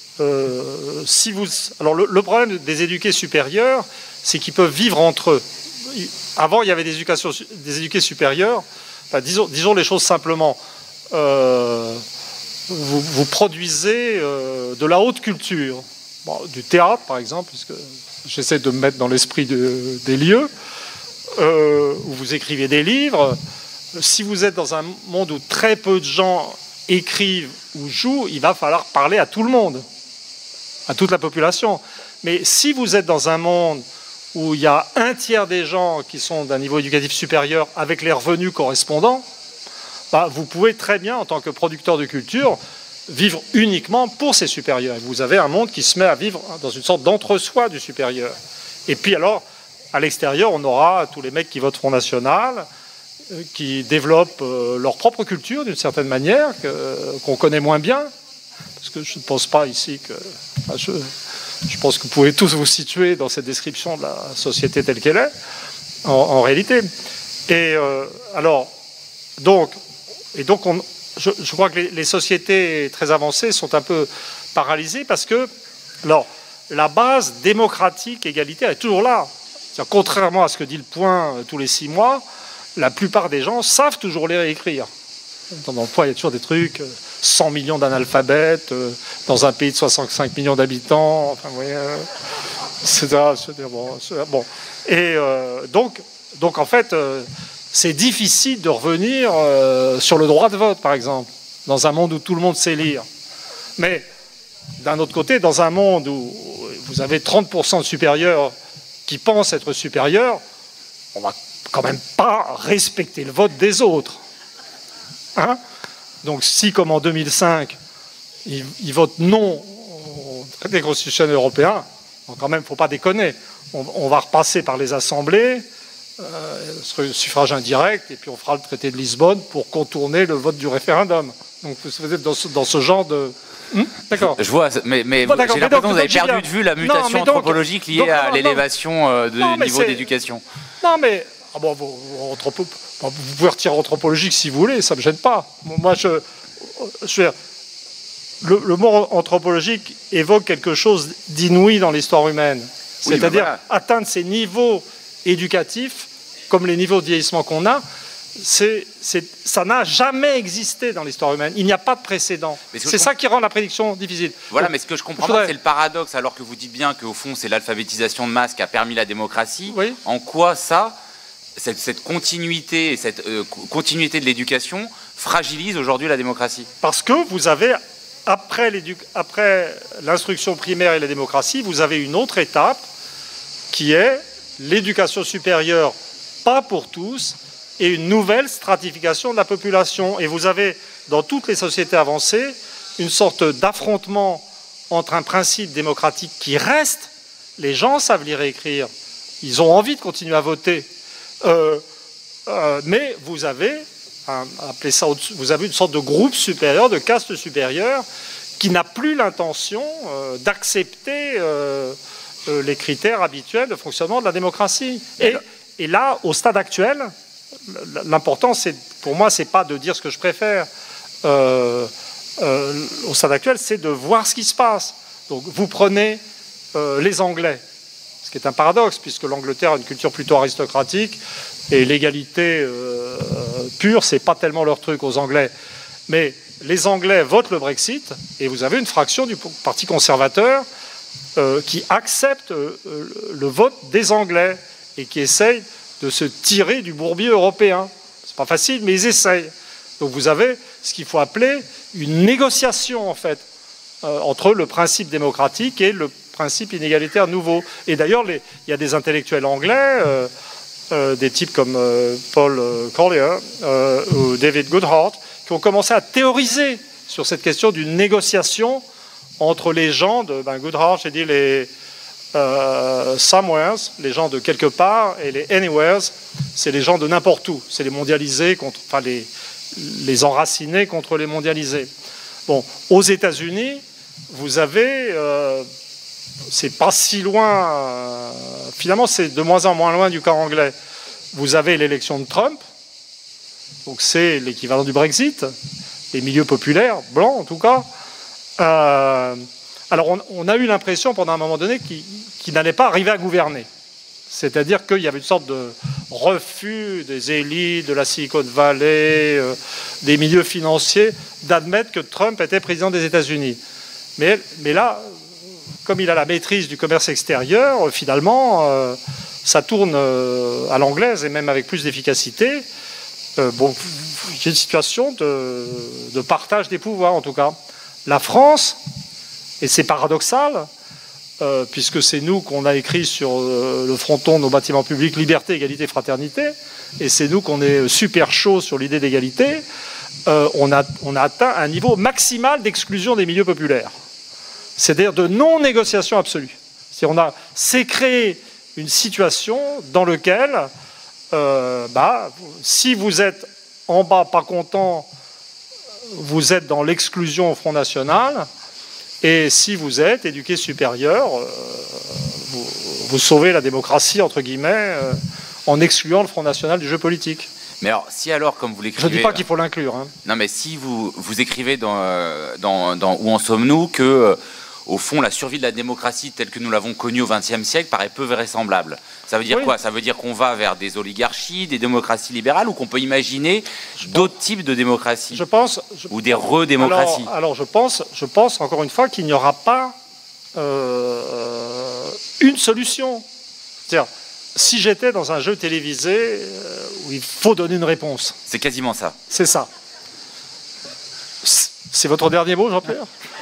euh, si vous... Alors le, le problème des éduqués supérieurs, c'est qu'ils peuvent vivre entre eux. Avant, il y avait des, éducations, des éduqués supérieurs. Enfin, disons, disons les choses simplement. Euh, vous, vous produisez euh, de la haute culture. Bon, du théâtre, par exemple, puisque j'essaie de me mettre dans l'esprit de, des lieux, euh, où vous écrivez des livres. Si vous êtes dans un monde où très peu de gens écrivent ou jouent, il va falloir parler à tout le monde, à toute la population. Mais si vous êtes dans un monde où il y a un tiers des gens qui sont d'un niveau éducatif supérieur avec les revenus correspondants, bah, vous pouvez très bien, en tant que producteur de culture, vivre uniquement pour ces supérieurs. Vous avez un monde qui se met à vivre dans une sorte d'entre-soi du supérieur. Et puis alors, à l'extérieur, on aura tous les mecs qui votent Front National, qui développent euh, leur propre culture d'une certaine manière, qu'on qu connaît moins bien, parce que je ne pense pas ici que... Enfin, je, je pense que vous pouvez tous vous situer dans cette description de la société telle qu'elle est, en, en réalité. Et euh, alors, donc, et donc on, je, je crois que les, les sociétés très avancées sont un peu paralysées parce que, alors, la base démocratique, égalitaire est toujours là. Contrairement à ce que dit le Point euh, tous les six mois, la plupart des gens savent toujours lire et écrire. Dans le Point, il y a toujours des trucs, cent millions d'analphabètes, euh, dans un pays de soixante-cinq millions d'habitants, enfin, vous voyez, euh, et cetera. Bon, bon. Et euh, donc, donc, en fait, euh, c'est difficile de revenir euh, sur le droit de vote, par exemple, dans un monde où tout le monde sait lire. Mais, d'un autre côté, dans un monde où vous avez trente pour cent de supérieurs qui pensent être supérieurs, on va quand même pas respecter le vote des autres. Hein? Donc si, comme en deux mille cinq, ils, ils votent non au traité constitutionnel européen, donc quand même, il ne faut pas déconner. On, on va repasser par les assemblées, euh, suffrage indirect, et puis on fera le traité de Lisbonne pour contourner le vote du référendum. Donc vous êtes dans ce, dans ce genre de... Hum D'accord. Je vois, mais, mais bon, j'ai l'impression que vous avez perdu de vue la mutation non, donc, anthropologique liée donc, à l'élévation euh, du niveau d'éducation. Non, mais ah bon, vous, anthropo, vous pouvez retirer anthropologique si vous voulez, ça ne me gêne pas. Moi, je, je veux dire, le, le mot anthropologique évoque quelque chose d'inouï dans l'histoire humaine. C'est-à-dire oui, ben voilà. atteindre ces niveaux éducatifs, comme les niveaux de vieillissement qu'on a, c'est, c'est, ça n'a jamais existé dans l'histoire humaine. Il n'y a pas de précédent. C'est ça qui rend la prédiction difficile. Voilà, donc, mais ce que je comprends je voudrais... pas, c'est le paradoxe, alors que vous dites bien qu'au fond, c'est l'alphabétisation de masse qui a permis la démocratie. Oui. En quoi ça, cette, cette continuité, cette euh, continuité de l'éducation fragilise aujourd'hui la démocratie? Parce que vous avez, après l'instruction primaire et la démocratie, vous avez une autre étape qui est l'éducation supérieure pas pour tous, et une nouvelle stratification de la population. Et vous avez, dans toutes les sociétés avancées, une sorte d'affrontement entre un principe démocratique qui reste, les gens savent lire et écrire, ils ont envie de continuer à voter, euh, euh, mais vous avez, un, appelez ça, vous avez une sorte de groupe supérieur, de caste supérieure, qui n'a plus l'intention euh, d'accepter euh, euh, les critères habituels de fonctionnement de la démocratie. Et, et là, au stade actuel, l'important, c'est, pour moi, c'est pas de dire ce que je préfère. Euh, euh, au stade actuel, c'est de voir ce qui se passe. Donc, vous prenez euh, les Anglais, ce qui est un paradoxe, puisque l'Angleterre a une culture plutôt aristocratique, et l'égalité euh, pure, c'est pas tellement leur truc aux Anglais. Mais les Anglais votent le Brexit, et vous avez une fraction du Parti conservateur euh, qui accepte euh, le vote des Anglais, et qui essaye de se tirer du bourbier européen. C'est pas facile, mais ils essayent. Donc vous avez ce qu'il faut appeler une négociation, en fait, euh, entre le principe démocratique et le principe inégalitaire nouveau. Et d'ailleurs, il y a des intellectuels anglais, euh, euh, des types comme euh, Paul Collier euh, ou David Goodhart, qui ont commencé à théoriser sur cette question d'une négociation entre les gens de... Ben, Goodhart, j'ai dit les... Euh, somewheres, les gens de quelque part, et les anywheres, c'est les gens de n'importe où. C'est les mondialisés contre, enfin les, les enracinés contre les mondialisés. Bon, aux États-Unis, vous avez, euh, c'est pas si loin. Euh, finalement, c'est de moins en moins loin du cas anglais. Vous avez l'élection de Trump, donc c'est l'équivalent du Brexit, les milieux populaires blancs en tout cas. Euh, Alors, on, on a eu l'impression, pendant un moment donné, qu'il qu'il n'allait pas arriver à gouverner. C'est-à-dire qu'il y avait une sorte de refus des élites, de la Silicon Valley, euh, des milieux financiers, d'admettre que Trump était président des États-Unis. Mais, mais là, comme il a la maîtrise du commerce extérieur, finalement, euh, ça tourne euh, à l'anglaise, et même avec plus d'efficacité. Euh, bon, il y a une situation de, de partage des pouvoirs, en tout cas. La France... Et c'est paradoxal, euh, puisque c'est nous qu'on a écrit sur euh, le fronton de nos bâtiments publics liberté, égalité, fraternité, et c'est nous qu'on est super chaud sur l'idée d'égalité, euh, on, a, on a atteint un niveau maximal d'exclusion des milieux populaires. C'est-à-dire de non-négociation absolue. C'est-à-dire on a, c'est créé une situation dans laquelle, euh, bah, si vous êtes en bas pas content, vous êtes dans l'exclusion au Front National. Et si vous êtes éduqué supérieur, euh, vous, vous sauvez la démocratie, entre guillemets, euh, en excluant le Front National du jeu politique. Mais alors, si alors, comme vous l'écrivez... Je ne dis pas qu'il faut l'inclure. Hein. Non, mais si vous, vous écrivez dans, dans, dans Où en sommes-nous que, euh, au fond, la survie de la démocratie telle que nous l'avons connue au vingtième siècle paraît peu vraisemblable. Ça veut dire oui. quoi? Ça veut dire qu'on va vers des oligarchies, des démocraties libérales, ou qu'on peut imaginer d'autres types de démocraties je pense, je... ou des redémocraties. Alors, alors je, pense, je pense, encore une fois, qu'il n'y aura pas euh, une solution. C'est-à-dire, si j'étais dans un jeu télévisé euh, où il faut donner une réponse. C'est quasiment ça. C'est ça. C'est votre dernier mot, Jean-Pierre?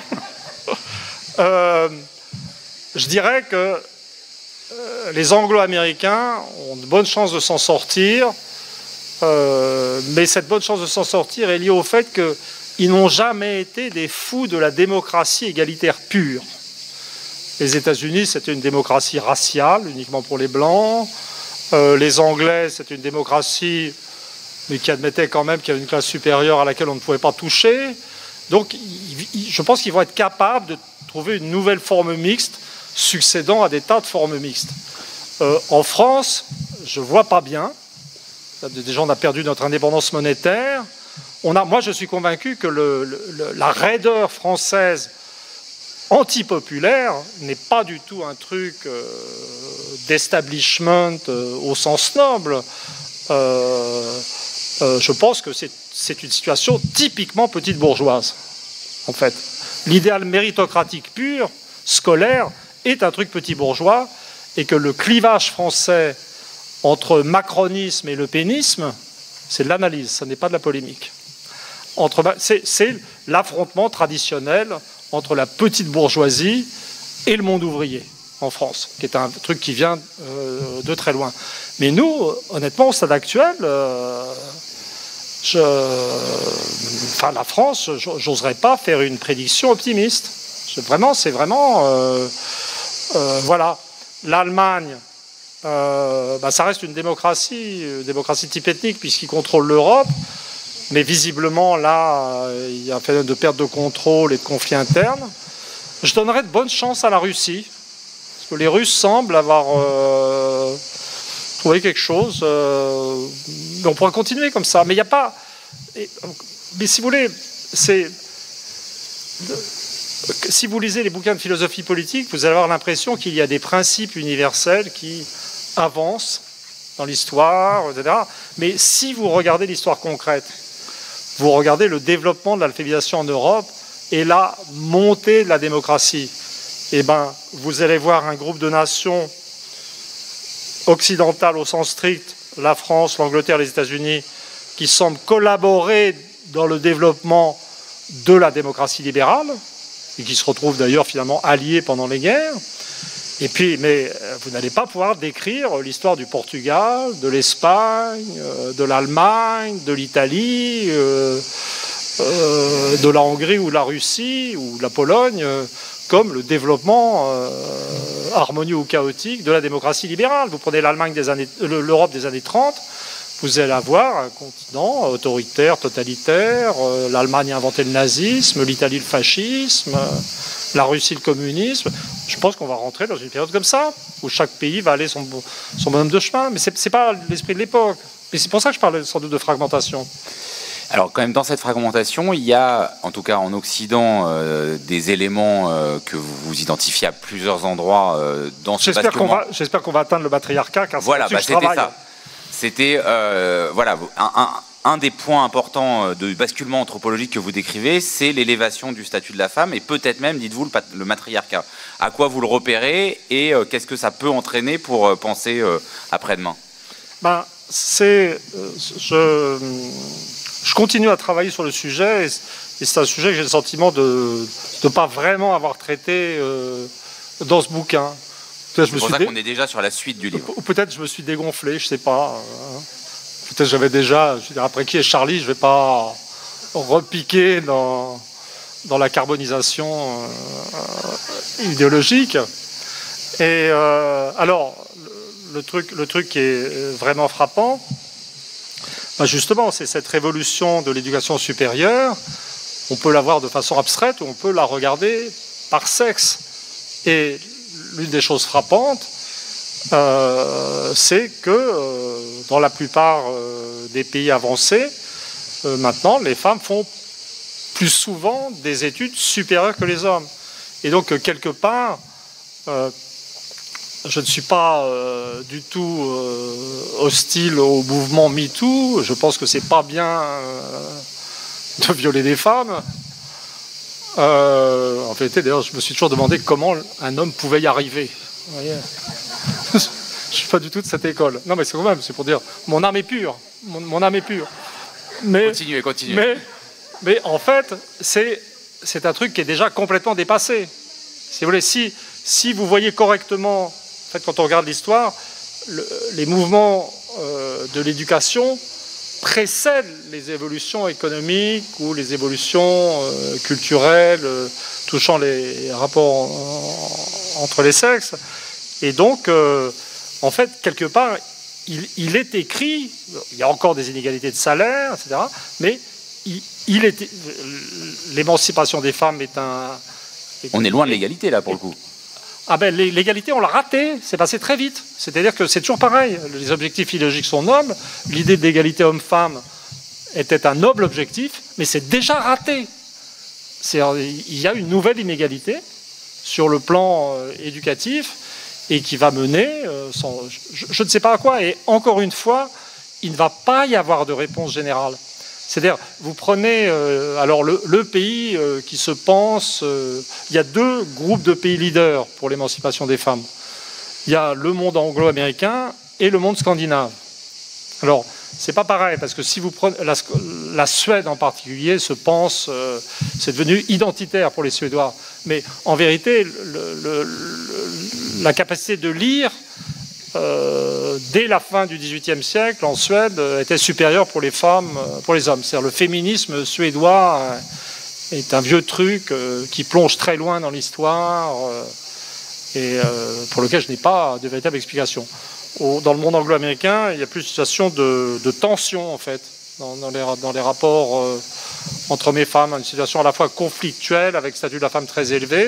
euh, Je dirais que euh, les Anglo-Américains ont de bonnes chances de s'en sortir, euh, mais cette bonne chance de s'en sortir est liée au fait qu'ils n'ont jamais été des fous de la démocratie égalitaire pure. Les États-Unis, c'était une démocratie raciale, uniquement pour les Blancs. Euh, les Anglais, c'était une démocratie, mais qui admettait quand même qu'il y avait une classe supérieure à laquelle on ne pouvait pas toucher. Donc, je pense qu'ils vont être capables de trouver une nouvelle forme mixte, succédant à des tas de formes mixtes. Euh, en France, je ne vois pas bien. Déjà, on a perdu notre indépendance monétaire. On a, moi, je suis convaincu que le, le, la raideur française antipopulaire n'est pas du tout un truc euh, d'establishment euh, au sens noble. Euh, euh, je pense que c'est une situation typiquement petite bourgeoise, en fait. L'idéal méritocratique pur, scolaire, est un truc petit bourgeois, et que le clivage français entre macronisme et le pénisme, c'est de l'analyse, ce n'est pas de la polémique. C'est l'affrontement traditionnel entre la petite bourgeoisie et le monde ouvrier, en France, qui est un truc qui vient euh, de très loin. Mais nous, honnêtement, au stade actuel, euh, je, enfin, la France, j'oserais pas faire une prédiction optimiste. Je, vraiment, c'est vraiment... Euh, euh, voilà. L'Allemagne, euh, bah, ça reste une démocratie, une démocratie type ethnique, puisqu'il contrôle l'Europe. Mais visiblement, là, il y a un phénomène de perte de contrôle et de conflits internes. Je donnerais de bonnes chances à la Russie, parce que les Russes semblent avoir euh, trouvé quelque chose. Euh, mais on pourrait continuer comme ça. Mais il n'y a pas... Mais si vous voulez, c'est... Si vous lisez les bouquins de philosophie politique, vous allez avoir l'impression qu'il y a des principes universels qui avancent dans l'histoire, et cetera. Mais si vous regardez l'histoire concrète, vous regardez le développement de l'alphabétisation en Europe et la montée de la démocratie, eh ben, vous allez voir un groupe de nations occidentales au sens strict, la France, l'Angleterre, les États-Unis, qui semblent collaborer dans le développement de la démocratie libérale, et qui se retrouvent d'ailleurs finalement alliés pendant les guerres. Et puis, mais vous n'allez pas pouvoir décrire l'histoire du Portugal, de l'Espagne, de l'Allemagne, de l'Italie, euh, euh, de la Hongrie ou de la Russie ou de la Pologne euh, comme le développement euh, harmonieux ou chaotique de la démocratie libérale. Vous prenez l'Allemagne des années, l'Europe des années trente, vous allez avoir un continent autoritaire, totalitaire. Euh, L'Allemagne a inventé le nazisme, l'Italie le fascisme, euh, la Russie le communisme. Je pense qu'on va rentrer dans une période comme ça, où chaque pays va aller son, son bonhomme de chemin. Mais ce n'est pas l'esprit de l'époque. Et c'est pour ça que je parle sans doute de fragmentation. Alors quand même dans cette fragmentation, il y a, en tout cas en Occident, euh, des éléments euh, que vous identifiez à plusieurs endroits euh, dans ce J'espère qu'on basculement. va, j'espère qu'on va atteindre le matriarcat, car Voilà, c'est bah, là-dessus que je c'était travaille. ça. C'était euh, voilà, un, un, un des points importants de basculement anthropologique que vous décrivez, c'est l'élévation du statut de la femme et peut-être même, dites-vous, le, le matriarcat. À quoi vous le repérez et euh, qu'est-ce que ça peut entraîner pour euh, penser euh, après-demain? Ben, c'est, euh, je, je continue à travailler sur le sujet et, et c'est un sujet que j'ai le sentiment de ne pas vraiment avoir traité euh, dans ce bouquin. C'est pour ça dé... qu'on est déjà sur la suite du livre. Ou peut-être je me suis dégonflé, je ne sais pas. Peut-être j'avais déjà... Je veux dire, après qui est Charlie, je ne vais pas repiquer dans, dans la carbonisation euh, idéologique. Et euh, alors, le, le, truc, le truc qui est vraiment frappant, ben justement, c'est cette révolution de l'éducation supérieure. On peut la voir de façon abstraite ou on peut la regarder par sexe. Et l'une des choses frappantes, euh, c'est que euh, dans la plupart euh, des pays avancés, euh, maintenant, les femmes font plus souvent des études supérieures que les hommes. Et donc, euh, quelque part, euh, je ne suis pas euh, du tout euh, hostile au mouvement MeToo. Je pense que c'est pas bien euh, de violer des femmes. Euh, en fait, d'ailleurs, je me suis toujours demandé comment un homme pouvait y arriver. Vous voyez, je ne suis pas du tout de cette école. Non, mais c'est quand même, c'est pour dire, mon âme est pure. Mon, mon âme est pure. Mais, continuez, continuez. Mais, mais en fait, c'est, c'est un truc qui est déjà complètement dépassé. Si vous voulez, si, si vous voyez correctement, en fait, quand on regarde l'histoire, le, les mouvements euh, de l'éducation précèdent les évolutions économiques ou les évolutions euh, culturelles euh, touchant les rapports en, entre les sexes. Et donc, euh, en fait, quelque part, il, il est écrit, il y a encore des inégalités de salaire, et cetera, mais il, il est, l'émancipation des femmes est un... Est, on est loin de l'égalité, là, pour le coup. Ah ben, l'égalité, on l'a raté, c'est passé très vite. C'est-à-dire que c'est toujours pareil. Les objectifs idéologiques sont nobles. L'idée de l'égalité homme-femme était un noble objectif, mais c'est déjà raté. C'est, il y a une nouvelle inégalité sur le plan euh, éducatif et qui va mener, euh, sans, je, je ne sais pas à quoi. Et encore une fois, il ne va pas y avoir de réponse générale. C'est-à-dire, vous prenez euh, alors le, le pays euh, qui se pense... Euh, il y a deux groupes de pays leaders pour l'émancipation des femmes. Il y a le monde anglo-américain et le monde scandinave. Alors, c'est pas pareil, parce que si vous prenez... La, la Suède en particulier se pense... Euh, c'est devenu identitaire pour les Suédois. Mais en vérité, le, le, le, la capacité de lire, euh, dès la fin du dix-huitième siècle, en Suède, était supérieure pour les femmes, pour les hommes. C'est-à-dire le féminisme suédois est un vieux truc euh, qui plonge très loin dans l'histoire euh, et euh, pour lequel je n'ai pas de véritable explication. Au, dans le monde anglo-américain, il y a plus une situation de, de tension, en fait, dans, dans, les, dans les rapports euh, entre hommes et femmes, une situation à la fois conflictuelle, avec le statut de la femme très élevé.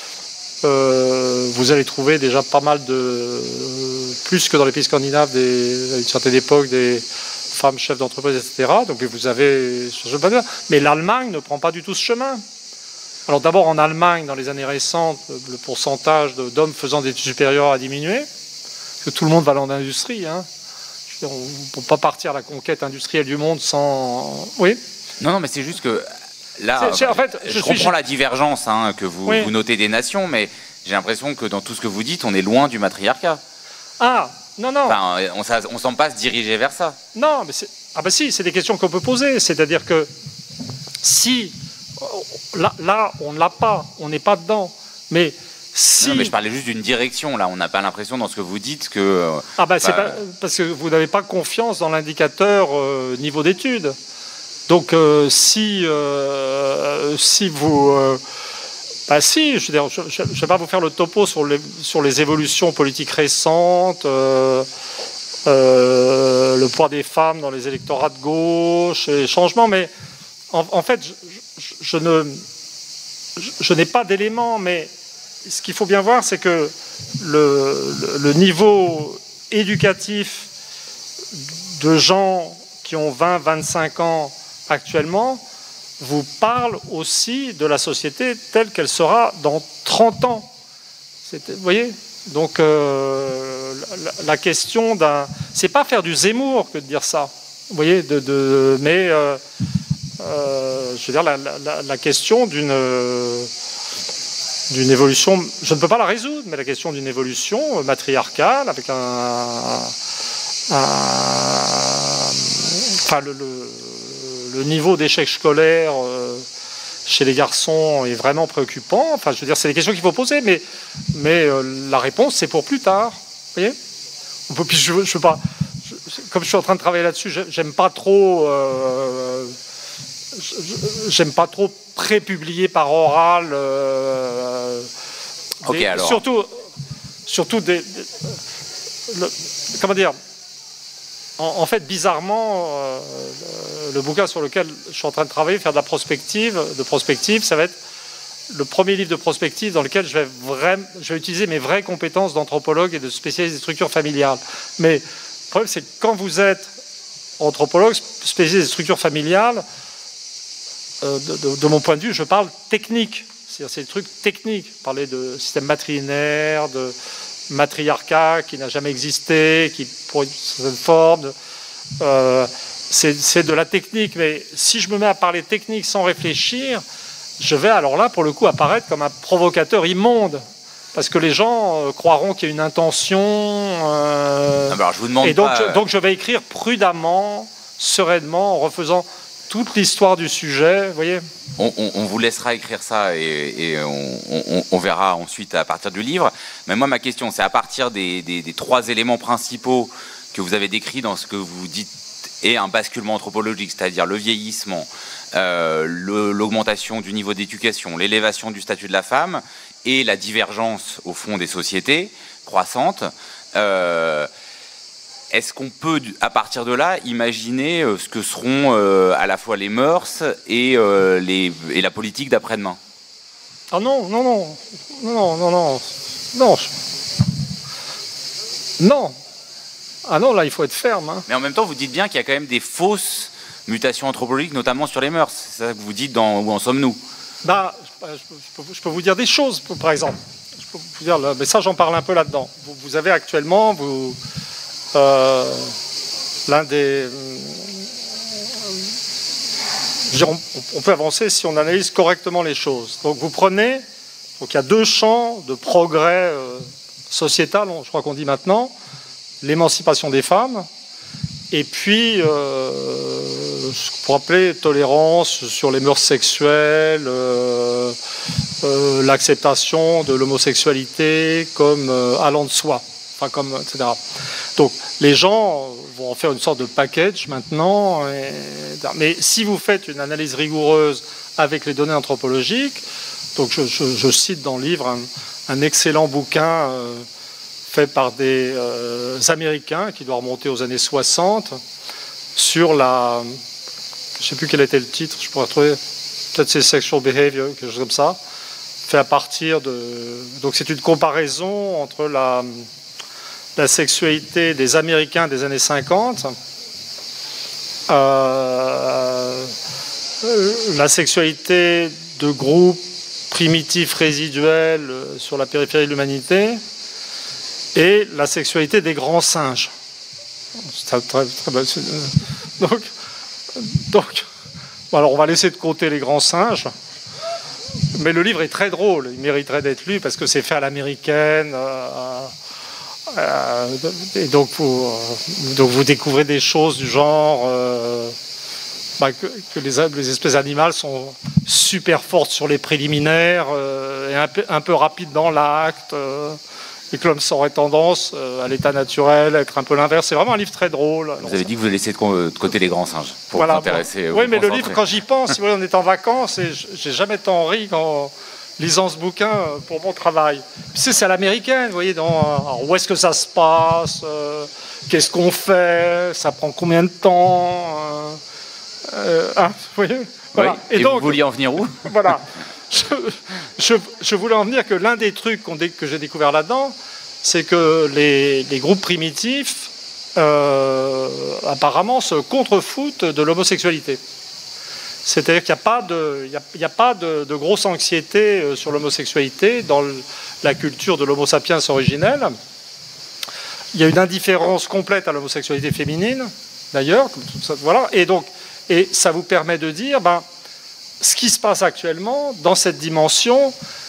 Euh, vous allez trouver déjà pas mal de, euh, plus que dans les pays scandinaves, des, à une certaine époque, des femmes chefs d'entreprise, et cetera. Donc vous avez, mais l'Allemagne ne prend pas du tout ce chemin. Alors d'abord en Allemagne, dans les années récentes, le pourcentage d'hommes faisant des études supérieures a diminué, parce que tout le monde va dans l'industrie. Hein. On ne peut pas partir à la conquête industrielle du monde sans... Oui. Non, non, mais c'est juste que là, c'est, c'est, en fait, je, je suis... comprends la divergence hein, que vous, oui. vous notez des nations, mais j'ai l'impression que dans tout ce que vous dites, on est loin du matriarcat. Ah, non, non. Enfin, on, on semble pas se diriger vers ça. Non, mais c'est... Ah ben si, c'est des questions qu'on peut poser. C'est-à-dire que si... Là, là on ne l'a pas, on n'est pas dedans. Mais si... Non, mais je parlais juste d'une direction, là. On n'a pas l'impression dans ce que vous dites que... Ah ben, bah... c'est pas... parce que vous n'avez pas confiance dans l'indicateur euh, niveau d'études. Donc, euh, si, euh, si vous... Euh, bah si, je ne vais pas vous faire le topo sur les, sur les évolutions politiques récentes, euh, euh, le poids des femmes dans les électorats de gauche, et les changements, mais en, en fait, je, je, je ne, je, je n'ai pas d'éléments, mais ce qu'il faut bien voir, c'est que le, le, le niveau éducatif de gens qui ont vingt à vingt-cinq ans actuellement vous parle aussi de la société telle qu'elle sera dans trente ans. C'était, vous voyez ? Donc euh, la, la question d'un... C'est pas faire du Zemmour que de dire ça. Vous voyez de, de, mais euh, euh, je veux dire la, la, la question d'une, euh, d'une évolution... Je ne peux pas la résoudre, mais la question d'une évolution matriarcale avec un... un enfin le... le Le niveau d'échec scolaire euh, chez les garçons est vraiment préoccupant. Enfin, je veux dire, c'est des questions qu'il faut poser, mais, mais euh, la réponse, c'est pour plus tard. Vous voyez ? On peut, puis je, je veux pas, je, comme je suis en train de travailler là-dessus, j'aime pas trop, euh, j'aime pas trop prépublier par oral. Euh, ok, des, alors. Surtout, surtout des, des le, comment dire. En, en fait, bizarrement, euh, le bouquin sur lequel je suis en train de travailler, faire de la prospective, de prospective, ça va être le premier livre de prospective dans lequel je vais, vraiment, je vais utiliser mes vraies compétences d'anthropologue et de spécialiste des structures familiales. Mais le problème, c'est que quand vous êtes anthropologue, spécialiste des structures familiales, euh, de, de, de mon point de vue, je parle technique. C'est-à-dire, c'est des trucs techniques. Parler de système matrilinéaire, de matriarcat qui n'a jamais existé, qui pour une certaine forme, euh, c'est, c'est de la technique. Mais si je me mets à parler technique sans réfléchir, je vais alors là, pour le coup, apparaître comme un provocateur immonde. Parce que les gens euh, croiront qu'il y a une intention. Euh, non, alors je vous demande et donc, pas... je, donc je vais écrire prudemment, sereinement, en refaisant toute l'histoire du sujet, vous voyez. On, on, on vous laissera écrire ça et, et on, on, on verra ensuite à partir du livre. Mais moi, ma question, c'est à partir des, des, des trois éléments principaux que vous avez décrits dans ce que vous dites et un basculement anthropologique, c'est-à-dire le vieillissement, euh, le, l'augmentation du niveau d'éducation, l'élévation du statut de la femme et la divergence, au fond, des sociétés croissantes. Euh, Est-ce qu'on peut, à partir de là, imaginer euh, ce que seront euh, à la fois les mœurs et, euh, les, et la politique d'après-demain ? Ah non, non, non, non, non, non, non, non. Ah non, là, il faut être ferme. Hein. Mais en même temps, vous dites bien qu'il y a quand même des fausses mutations anthropologiques, notamment sur les mœurs. C'est ça que vous dites dans Où en sommes-nous ? Bah, je, je, peux, je peux vous dire des choses, par exemple. Je peux vous dire, mais ça, j'en parle un peu là-dedans. Vous, vous avez actuellement... Vous, Euh, l'un des... On, on peut avancer si on analyse correctement les choses. Donc vous prenez... Donc il y a deux champs de progrès euh, sociétal, je crois qu'on dit maintenant, l'émancipation des femmes, et puis euh, ce qu'on pourrait appeler tolérance sur les mœurs sexuelles, euh, euh, l'acceptation de l'homosexualité comme euh, allant de soi, enfin comme, et cetera. Donc les gens vont en faire une sorte de package maintenant, et, mais si vous faites une analyse rigoureuse avec les données anthropologiques, donc je, je, je cite dans le livre un, un excellent bouquin euh, fait par des euh, Américains qui doit remonter aux années soixante sur la, je ne sais plus quel était le titre, je pourrais retrouver, peut-être c'est Sexual Behavior, quelque chose comme ça, fait à partir de, donc c'est une comparaison entre la la sexualité des Américains des années cinquante, euh, la sexualité de groupes primitifs résiduels sur la périphérie de l'humanité et la sexualité des grands singes. Très, très, très, donc, donc, alors on va laisser de côté les grands singes, mais le livre est très drôle, il mériterait d'être lu parce que c'est fait à l'américaine. Euh, Euh, et donc vous, donc vous découvrez des choses du genre euh, bah, que, que les, les espèces animales sont super fortes sur les préliminaires euh, et un peu, un peu rapides dans l'acte, euh, et que l'homme aurait tendance euh, à l'état naturel à être un peu l'inverse. C'est vraiment un livre très drôle. Alors, vous avez dit que vous laissez de côté les grands singes pour voilà, vous intéresser. Bon. Oui, mais le livre, quand j'y pense, si vous voulez, on est en vacances et j'ai jamais tant ri quand lisant ce bouquin pour mon travail. C'est à l'américaine, vous voyez, dans, alors, où est-ce que ça se passe, euh, qu'est-ce qu'on fait, ça prend combien de temps, euh, euh, hein, vous voyez, voilà. Oui, et, et donc, vous vouliez en venir où? Voilà, je, je, je voulais en venir que l'un des trucs qu'on, que j'ai découvert là-dedans, c'est que les, les groupes primitifs, euh, apparemment, se contrefoutent de l'homosexualité. C'est-à-dire qu'il n'y a pas, de, il y a, il y a pas de, de grosse anxiété sur l'homosexualité dans le, la culture de l'homo sapiens originelle. Il y a une indifférence complète à l'homosexualité féminine, d'ailleurs. Voilà. Et, donc, et ça vous permet de dire, ben, ce qui se passe actuellement dans cette dimension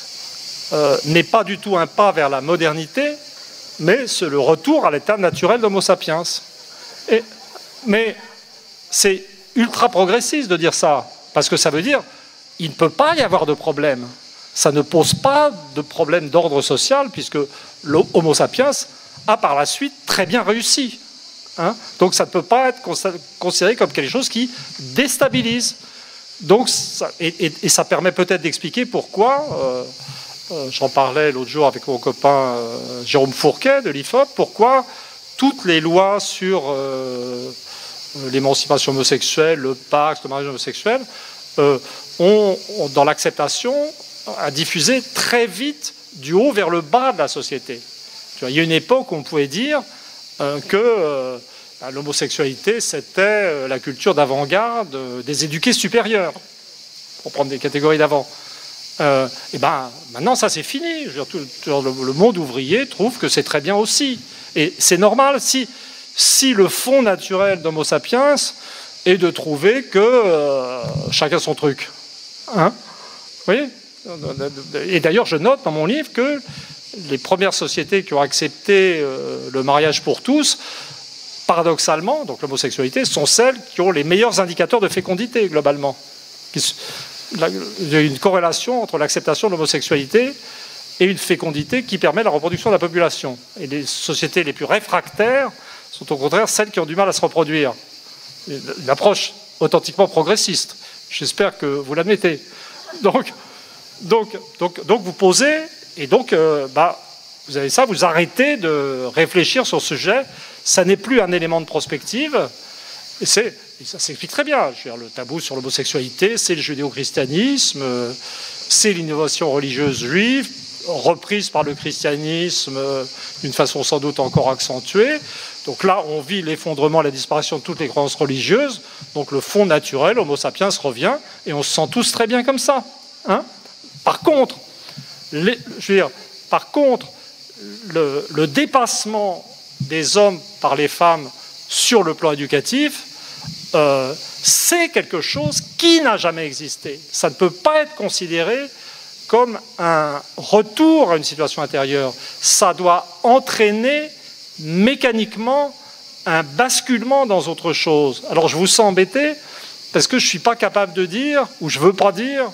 euh, n'est pas du tout un pas vers la modernité, mais c'est le retour à l'état naturel d'homo sapiens. Et, mais c'est ultra progressiste de dire ça, parce que ça veut dire il ne peut pas y avoir de problème. Ça ne pose pas de problème d'ordre social, puisque l'homo sapiens a par la suite très bien réussi. Hein, donc ça ne peut pas être considéré comme quelque chose qui déstabilise. Donc, ça, et, et, et ça permet peut-être d'expliquer pourquoi, euh, euh, j'en parlais l'autre jour avec mon copain euh, Jérôme Fourquet de l'I F O P, pourquoi toutes les lois sur euh, l'émancipation homosexuelle, le pacte, le mariage homosexuel, euh, ont, ont, dans l'acceptation, a diffusé très vite du haut vers le bas de la société. Tu vois, il y a une époque où on pouvait dire euh, que euh, l'homosexualité, c'était euh, la culture d'avant-garde euh, des éduqués supérieurs, pour prendre des catégories d'avant. Euh, et ben maintenant, ça c'est fini. Je veux dire, tout, tout, le, le monde ouvrier trouve que c'est très bien aussi. Et c'est normal si... si le fond naturel d'Homo sapiens est de trouver que euh, chacun son truc. Hein, vous voyez? Et d'ailleurs, je note dans mon livre que les premières sociétés qui ont accepté euh, le mariage pour tous, paradoxalement, donc l'homosexualité, sont celles qui ont les meilleurs indicateurs de fécondité, globalement. Il y a une corrélation entre l'acceptation de l'homosexualité et une fécondité qui permet la reproduction de la population. Et les sociétés les plus réfractaires sont au contraire celles qui ont du mal à se reproduire. Une approche authentiquement progressiste. J'espère que vous l'admettez. Donc, donc, donc, donc vous posez, et donc euh, bah, vous avez ça, vous arrêtez de réfléchir sur ce sujet. Ça n'est plus un élément de prospective. Et, et ça s'explique très bien. Je veux dire, le tabou sur l'homosexualité, c'est le judéo-christianisme, c'est l'innovation religieuse juive, reprise par le christianisme d'une façon sans doute encore accentuée. Donc là, on vit l'effondrement, la disparition de toutes les croyances religieuses. Donc le fond naturel, Homo sapiens, revient, et on se sent tous très bien comme ça. Hein, par contre, les, je veux dire, par contre, le, le dépassement des hommes par les femmes sur le plan éducatif, euh, c'est quelque chose qui n'a jamais existé. Ça ne peut pas être considéré comme un retour à une situation intérieure. Ça doit entraîner mécaniquement un basculement dans autre chose. Alors je vous sens embêté parce que je ne suis pas capable de dire, ou je ne veux pas dire,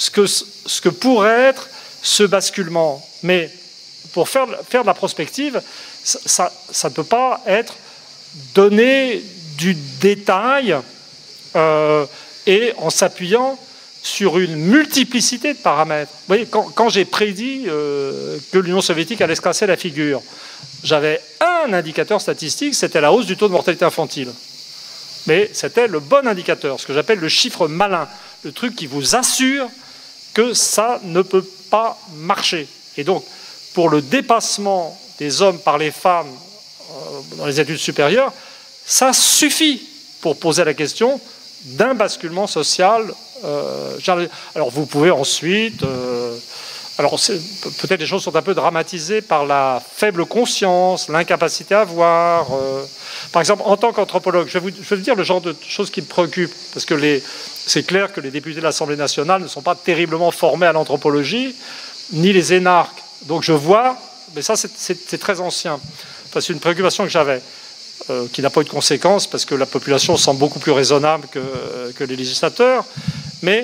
ce que, ce que pourrait être ce basculement. Mais pour faire, faire de la prospective, ça, ça ne peut pas être donner du détail euh, et en s'appuyant sur une multiplicité de paramètres. Vous voyez, quand, quand j'ai prédit euh, que l'Union soviétique allait se casser la figure, j'avais un indicateur statistique, c'était la hausse du taux de mortalité infantile. Mais c'était le bon indicateur, ce que j'appelle le chiffre malin, le truc qui vous assure que ça ne peut pas marcher. Et donc, pour le dépassement des hommes par les femmes euh, dans les études supérieures, ça suffit pour poser la question d'un basculement social. Euh, alors, vous pouvez ensuite... Euh, alors, peut-être les choses sont un peu dramatisées par la faible conscience, l'incapacité à voir. Euh, par exemple, en tant qu'anthropologue, je, je vais vous dire le genre de choses qui me préoccupent, parce que c'est clair que les députés de l'Assemblée nationale ne sont pas terriblement formés à l'anthropologie, ni les énarques. Donc je vois, mais ça c'est très ancien, enfin, c'est une préoccupation que j'avais, euh, qui n'a pas eu de conséquences, parce que la population semble beaucoup plus raisonnable que, euh, que les législateurs, mais...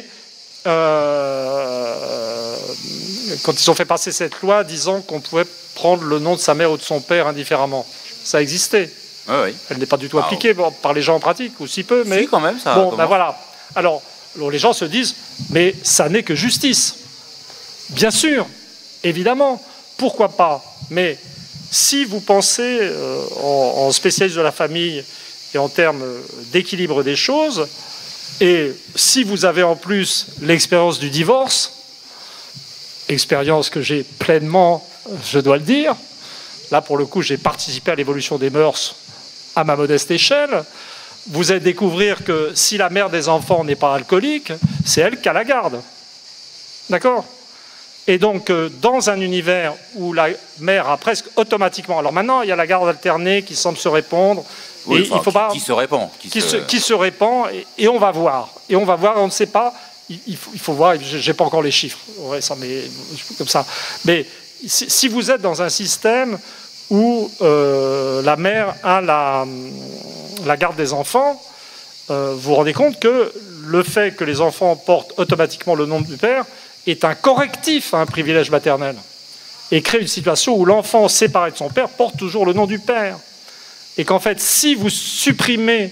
Euh, quand ils ont fait passer cette loi disant qu'on pouvait prendre le nom de sa mère ou de son père indifféremment, ça existait. Oui, oui. Elle n'est pas du tout appliquée bon, par les gens en pratique, ou si peu, mais... Si, quand même, ça... Bon, ben voilà. Alors, alors, les gens se disent, mais ça n'est que justice. Bien sûr, évidemment, pourquoi pas. Mais si vous pensez euh, en, en spécialiste de la famille et en termes d'équilibre des choses, et si vous avez en plus l'expérience du divorce, expérience que j'ai pleinement, je dois le dire, là pour le coup j'ai participé à l'évolution des mœurs à ma modeste échelle, vous allez découvrir que si la mère des enfants n'est pas alcoolique, c'est elle qui a la garde. D'accord ? Et donc, dans un univers où la mère a presque automatiquement... Alors maintenant, il y a la garde alternée qui semble se répandre. Oui, et enfin, il faut qui, pas, qui se répand. Qui, qui, se... Se, qui se répand, et, et on va voir. Et on va voir, on ne sait pas. Il, il, faut, il faut voir, je n'ai pas encore les chiffres. Ouais, ça, mais, comme ça. Mais si, si vous êtes dans un système où euh, la mère a la, la garde des enfants, euh, vous vous rendez compte que le fait que les enfants portent automatiquement le nom du père est un correctif à un privilège maternel et crée une situation où l'enfant séparé de son père porte toujours le nom du père. Et qu'en fait, si vous supprimez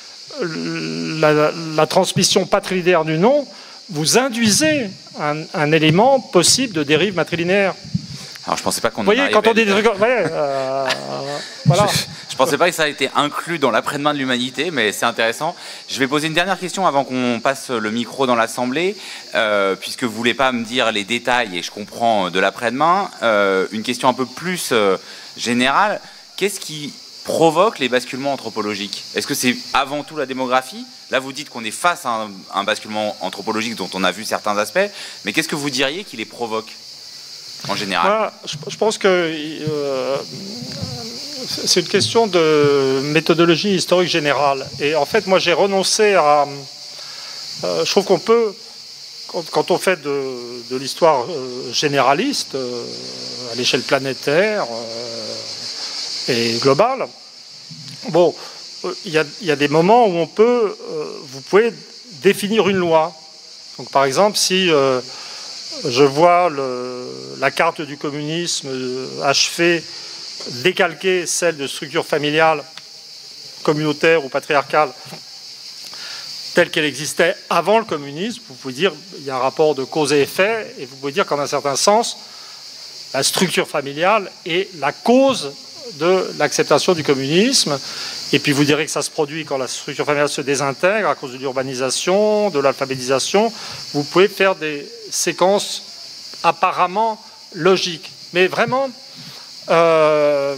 la, la transmission patrilinéaire du nom, vous induisez un, un élément possible de dérive matrilinéaire. Alors je pensais pas qu'on. Vous voyez, quand on dit des trucs, ouais, euh, voilà. Je, je pensais pas que ça a été inclus dans l'après-demain de l'humanité, mais c'est intéressant. Je vais poser une dernière question avant qu'on passe le micro dans l'Assemblée, euh, puisque vous voulez pas me dire les détails et je comprends de l'après-demain. Euh, une question un peu plus euh, générale. Qu'est-ce qui provoque les basculements anthropologiques? Est-ce que c'est avant tout la démographie? Là, vous dites qu'on est face à un, un basculement anthropologique dont on a vu certains aspects, mais qu'est-ce que vous diriez qui les provoque en général? Moi, je pense que euh, c'est une question de méthodologie historique générale. Et en fait, moi, j'ai renoncé à... Euh, je trouve qu'on peut, quand, quand on fait de, de l'histoire euh, généraliste, euh, à l'échelle planétaire euh, et globale, bon, il y, y a des moments où on peut... Euh, vous pouvez définir une loi. Donc, par exemple, si... Euh, je vois le, la carte du communisme achevée, décalquer celle de structure familiale, communautaire ou patriarcale, telle qu'elle existait avant le communisme. Vous pouvez dire qu'il y a un rapport de cause et effet, et vous pouvez dire qu'en un certain sens, la structure familiale est la cause de l'acceptation du communisme. Et puis vous direz que ça se produit quand la structure familiale se désintègre à cause de l'urbanisation, de l'alphabétisation. Vous pouvez faire des séquences apparemment logiques. Mais vraiment, euh,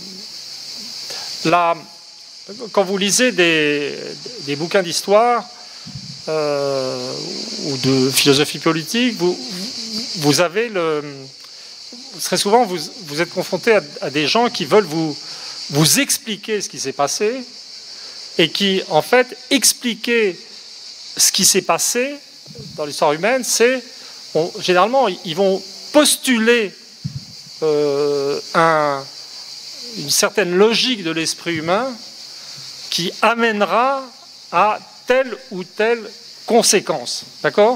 la, quand vous lisez des, des bouquins d'histoire euh, ou de philosophie politique, vous, vous avez le... Très souvent, vous, vous êtes confronté à, à des gens qui veulent vous... vous expliquer ce qui s'est passé et qui, en fait, expliquer ce qui s'est passé dans l'histoire humaine, c'est, on, généralement, ils vont postuler euh, un, une certaine logique de l'esprit humain qui amènera à telle ou telle conséquence. D'accord ?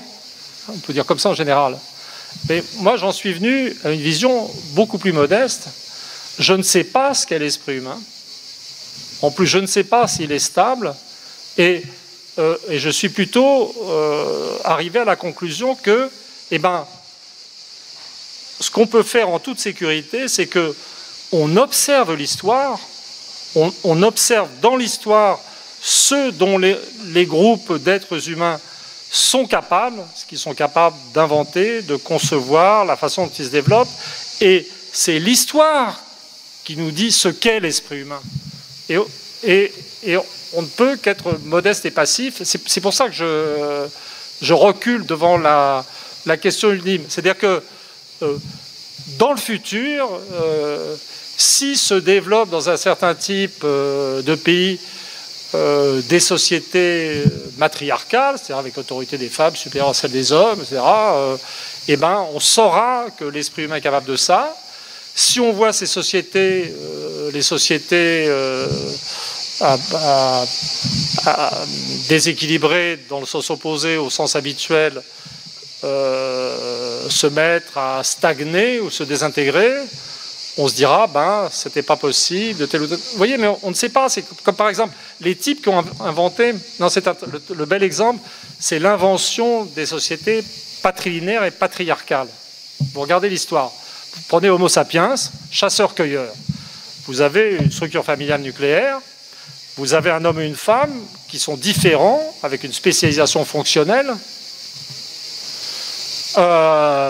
on peut dire comme ça en général. Mais moi, j'en suis venu à une vision beaucoup plus modeste. Je ne sais pas ce qu'est l'esprit humain. En plus, je ne sais pas s'il est stable. Et, euh, et je suis plutôt euh, arrivé à la conclusion que, eh ben, ce qu'on peut faire en toute sécurité, c'est qu'on observe l'histoire, on, on observe dans l'histoire ceux dont les, les groupes d'êtres humains sont capables, ce qu'ils sont capables d'inventer, de concevoir, la façon dont ils se développent, et c'est l'histoire qui nous dit ce qu'est l'esprit humain. Et, et, et on ne peut qu'être modeste et passif. C'est pour ça que je, je recule devant la, la question ultime. C'est-à-dire que euh, dans le futur, euh, si se développe dans un certain type euh, de pays Euh, des sociétés matriarcales, c'est-à-dire avec l'autorité des femmes supérieure à celle des hommes, et cetera, euh, eh ben, on saura que l'esprit humain est capable de ça. Si on voit ces sociétés, euh, les sociétés euh, à, à, à déséquilibrées dans le sens opposé au sens habituel, euh, se mettre à stagner ou se désintégrer, on se dira, ben, c'était pas possible, de tel ou tel. Vous voyez, mais on, on ne sait pas. C'est comme par exemple les types qui ont inventé. Non, c'est le, le bel exemple, c'est l'invention des sociétés patrilinéaires et patriarcales. Vous regardez l'histoire. Vous prenez Homo sapiens, chasseur-cueilleur. Vous avez une structure familiale nucléaire. Vous avez un homme et une femme qui sont différents, avec une spécialisation fonctionnelle. Euh,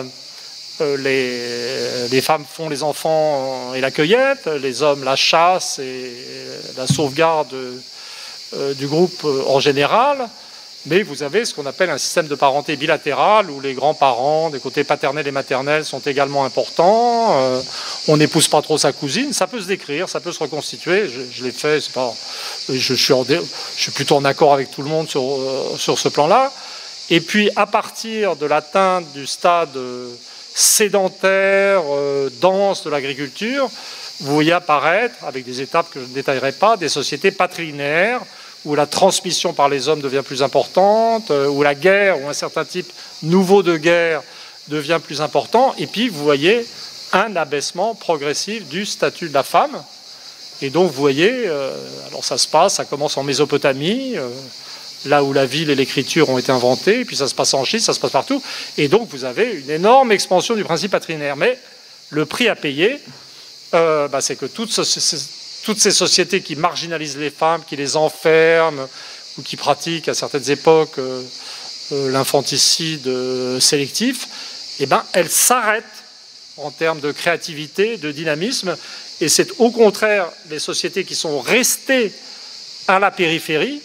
Les, les femmes font les enfants et la cueillette, les hommes la chasse et la sauvegarde euh, du groupe en général, mais vous avez ce qu'on appelle un système de parenté bilatéral où les grands-parents des côtés paternels et maternels sont également importants, euh, on n'épouse pas trop sa cousine, ça peut se décrire, ça peut se reconstituer, je, je l'ai fait, c'est pas, je, suis en, je suis plutôt en accord avec tout le monde sur, euh, sur ce plan-là, et puis à partir de l'atteinte du stade euh, sédentaire, euh, dense de l'agriculture, vous voyez apparaître, avec des étapes que je ne détaillerai pas, des sociétés patrilinéaires, où la transmission par les hommes devient plus importante, euh, où la guerre, ou un certain type nouveau de guerre, devient plus important, et puis vous voyez un abaissement progressif du statut de la femme, et donc vous voyez, euh, alors ça se passe, ça commence en Mésopotamie, euh, là où la ville et l'écriture ont été inventées, puis ça se passe en Chine, ça se passe partout, et donc vous avez une énorme expansion du principe patrilinéaire. Mais le prix à payer, euh, bah, c'est que toutes, toutes ces sociétés qui marginalisent les femmes, qui les enferment, ou qui pratiquent à certaines époques euh, euh, l'infanticide euh, sélectif, eh ben, elles s'arrêtent en termes de créativité, de dynamisme, et c'est au contraire les sociétés qui sont restées à la périphérie,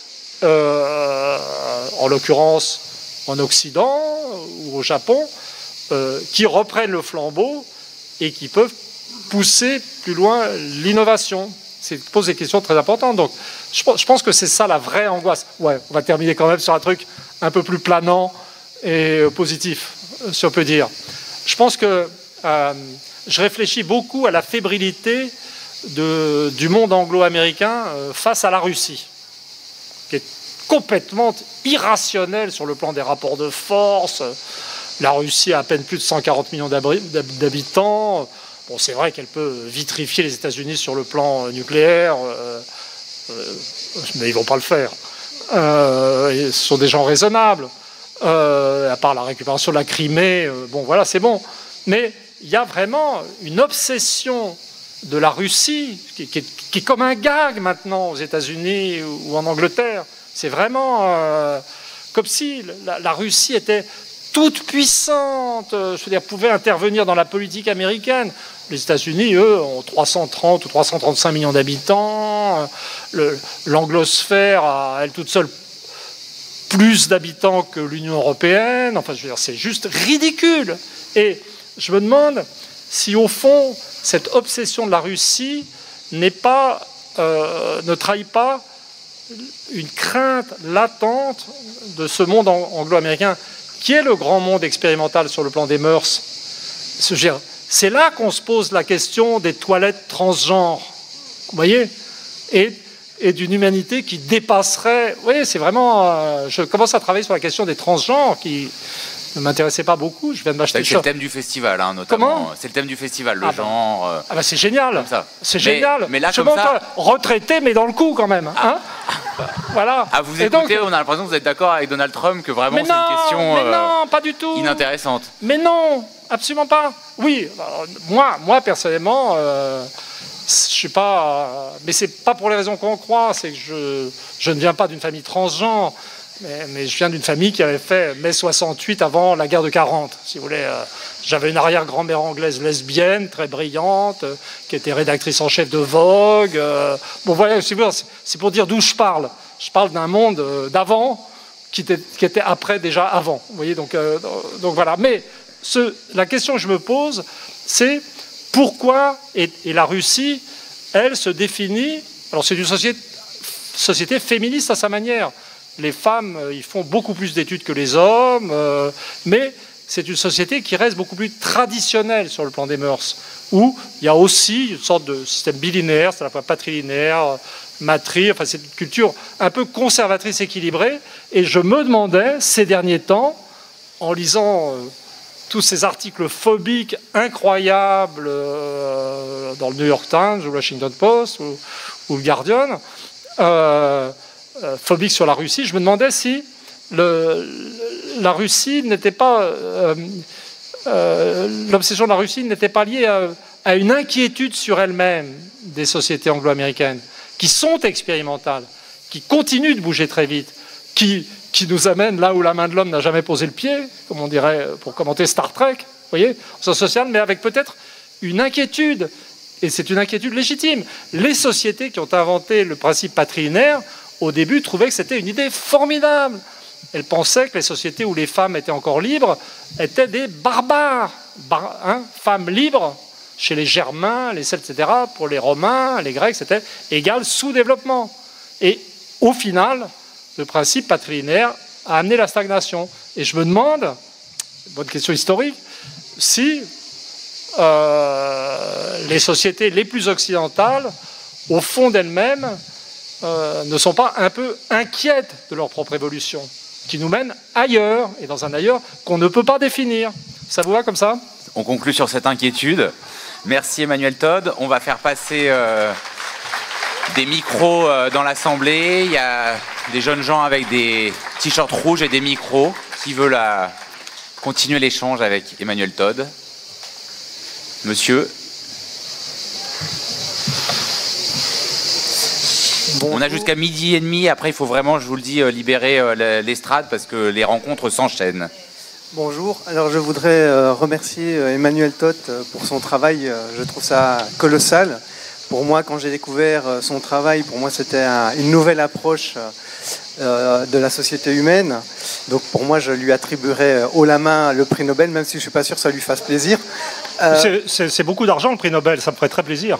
Euh, en l'occurrence en Occident ou au Japon, euh, qui reprennent le flambeau et qui peuvent pousser plus loin l'innovation. C'est pose des questions très importantes. Donc, je, je pense que c'est ça la vraie angoisse. Ouais, on va terminer quand même sur un truc un peu plus planant et positif, si on peut dire. Je pense que euh, je réfléchis beaucoup à la fébrilité de, du monde anglo-américain euh, face à la Russie, qui est complètement irrationnel sur le plan des rapports de force. La Russie a à peine plus de cent quarante millions d'habitants. Bon, c'est vrai qu'elle peut vitrifier les États-Unis sur le plan nucléaire, euh, euh, mais ils ne vont pas le faire. Euh, ce sont des gens raisonnables. Euh, à part la récupération de la Crimée, euh, bon, voilà, c'est bon. Mais il y a vraiment une obsession de la Russie, qui, qui, qui est comme un gag maintenant aux États-Unis ou en Angleterre. C'est vraiment euh, comme si la, la Russie était toute puissante, je veux dire, pouvait intervenir dans la politique américaine. Les États-Unis, eux, ont trois cent trente ou trois cent trente-cinq millions d'habitants. L'anglosphère a, elle toute seule, plus d'habitants que l'Union européenne. Enfin, je veux dire, c'est juste ridicule. Et je me demande si, au fond, cette obsession de la Russie n'est pas, euh, ne trahit pas une crainte latente de ce monde anglo-américain, qui est le grand monde expérimental sur le plan des mœurs. C'est là qu'on se pose la question des toilettes transgenres, vous voyez, et, et d'une humanité qui dépasserait... Oui, c'est vraiment... Euh, je commence à travailler sur la question des transgenres, qui, ne m'intéressait pas beaucoup. Je viens de m'acheter. C'est le thème du festival, hein, notamment. C'est le thème du festival, le ah genre. Bah, ah bah c'est génial. C'est génial. Mais là, je comme ça, retraité, mais dans le coup quand même. Ah. Hein voilà. À vous écouter, donc, on a l'impression que vous êtes d'accord avec Donald Trump que vraiment c'est une question mais non, pas du tout. inintéressante. Mais non, absolument pas. Oui, alors, moi, moi personnellement, euh, je suis pas. Euh, mais c'est pas pour les raisons qu'on croit. C'est que je, je ne viens pas d'une famille transgenre. Mais, mais je viens d'une famille qui avait fait mai soixante-huit avant la guerre de quarante, si vous voulez. Euh, J'avais une arrière-grand-mère anglaise lesbienne, très brillante, euh, qui était rédactrice en chef de Vogue. Euh, bon, voilà, c'est pour dire d'où je parle. Je parle d'un monde euh, d'avant qui était, qui était après déjà avant. Vous voyez, donc, euh, donc voilà. Mais ce, la question que je me pose, c'est pourquoi et, et la Russie, elle se définit. Alors, c'est une société, société féministe à sa manière. Les femmes, ils font beaucoup plus d'études que les hommes, euh, mais c'est une société qui reste beaucoup plus traditionnelle sur le plan des mœurs, où il y a aussi une sorte de système bilinéaire, c'est à la fois patrilinéaire, matri, enfin c'est une culture un peu conservatrice, équilibrée. Et je me demandais, ces derniers temps, en lisant euh, tous ces articles phobiques incroyables euh, dans le New York Times, ou le Washington Post, ou, ou le Guardian, euh, phobique sur la Russie, je me demandais si le, la Russie n'était pas euh, euh, l'obsession de la Russie n'était pas liée à, à une inquiétude sur elle-même des sociétés anglo-américaines qui sont expérimentales, qui continuent de bouger très vite, qui, qui nous amènent là où la main de l'homme n'a jamais posé le pied, comme on dirait pour commenter Star Trek, vous voyez, au social, mais avec peut-être une inquiétude, et c'est une inquiétude légitime. Les sociétés qui ont inventé le principe patrilinéaire au début, trouvaient que c'était une idée formidable. Elles pensaient que les sociétés où les femmes étaient encore libres étaient des barbares. Bar hein, femmes libres, chez les Germains, les Celtes, et cetera, pour les Romains, les Grecs, c'était égal sous-développement. Et au final, le principe patrilinéaire a amené la stagnation. Et je me demande, bonne question historique, si euh, les sociétés les plus occidentales, au fond d'elles-mêmes, Euh, ne sont pas un peu inquiètes de leur propre évolution, qui nous mène ailleurs, et dans un ailleurs qu'on ne peut pas définir. Ça vous va comme ça? On conclut sur cette inquiétude. Merci Emmanuel Todd. On va faire passer euh, des micros euh, dans l'Assemblée. Il y a des jeunes gens avec des t-shirts rouges et des micros qui veulent euh, continuer l'échange avec Emmanuel Todd. Monsieur. Bon, on a jusqu'à midi et demi. Après, il faut vraiment, je vous le dis, libérer l'estrade parce que les rencontres s'enchaînent. Bonjour. Alors, je voudrais remercier Emmanuel Todd pour son travail. Je trouve ça colossal. Pour moi, quand j'ai découvert son travail, pour moi, c'était un, une nouvelle approche euh, de la société humaine. Donc, pour moi, je lui attribuerais haut la main le prix Nobel, même si je ne suis pas sûr que ça lui fasse plaisir. Euh... C'est beaucoup d'argent, le prix Nobel. Ça me ferait très plaisir.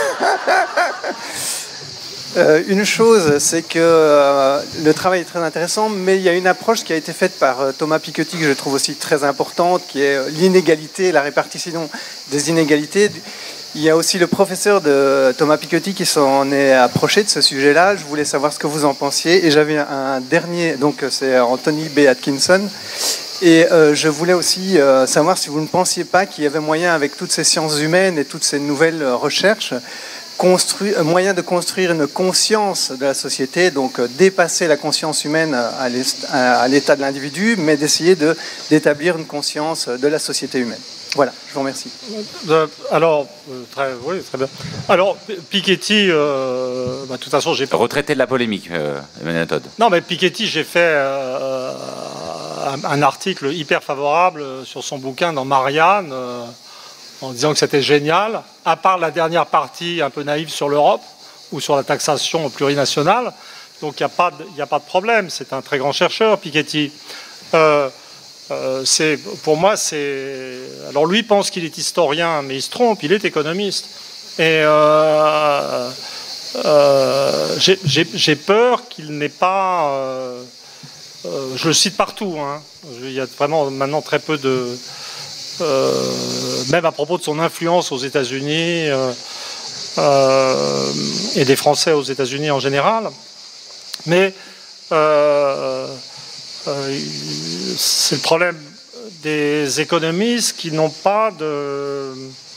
Euh, une chose, c'est que euh, le travail est très intéressant, mais il y a une approche qui a été faite par euh, Thomas Piketty, que je trouve aussi très importante, qui est euh, l'inégalité, la répartition des inégalités. Il y a aussi le professeur de Thomas Piketty qui s'en est approché de ce sujet-là. Je voulais savoir ce que vous en pensiez. Et j'avais un dernier, donc c'est Anthony B. Atkinson. Et euh, je voulais aussi euh, savoir si vous ne pensiez pas qu'il y avait moyen, avec toutes ces sciences humaines et toutes ces nouvelles recherches, Construire, moyen de construire une conscience de la société, donc dépasser la conscience humaine à l'état de l'individu, mais d'essayer d'établir une conscience de la société humaine. Voilà, je vous remercie. Alors, très, oui, très bien. Alors, Piketty, euh, bah, de toute façon, j'ai pas... Retraité de la polémique, euh, Emmanuel Todd. Non, mais Piketty, j'ai fait euh, un, un article hyper favorable sur son bouquin dans Marianne, euh, en disant que c'était génial, à part la dernière partie un peu naïve sur l'Europe ou sur la taxation plurinationale. Donc il n'y a pas de, il n'y a pas de problème. C'est un très grand chercheur, Piketty. Euh, euh, c'est, pour moi, c'est... Alors lui pense qu'il est historien, mais il se trompe, il est économiste. Et euh, euh, j'ai peur qu'il n'ait pas... Euh, euh, je le cite partout. Hein. Il y a vraiment maintenant très peu de... Euh, même à propos de son influence aux États-Unis euh, euh, et des Français aux États-Unis en général. Mais euh, euh, c'est le problème des économistes qui n'ont pas de,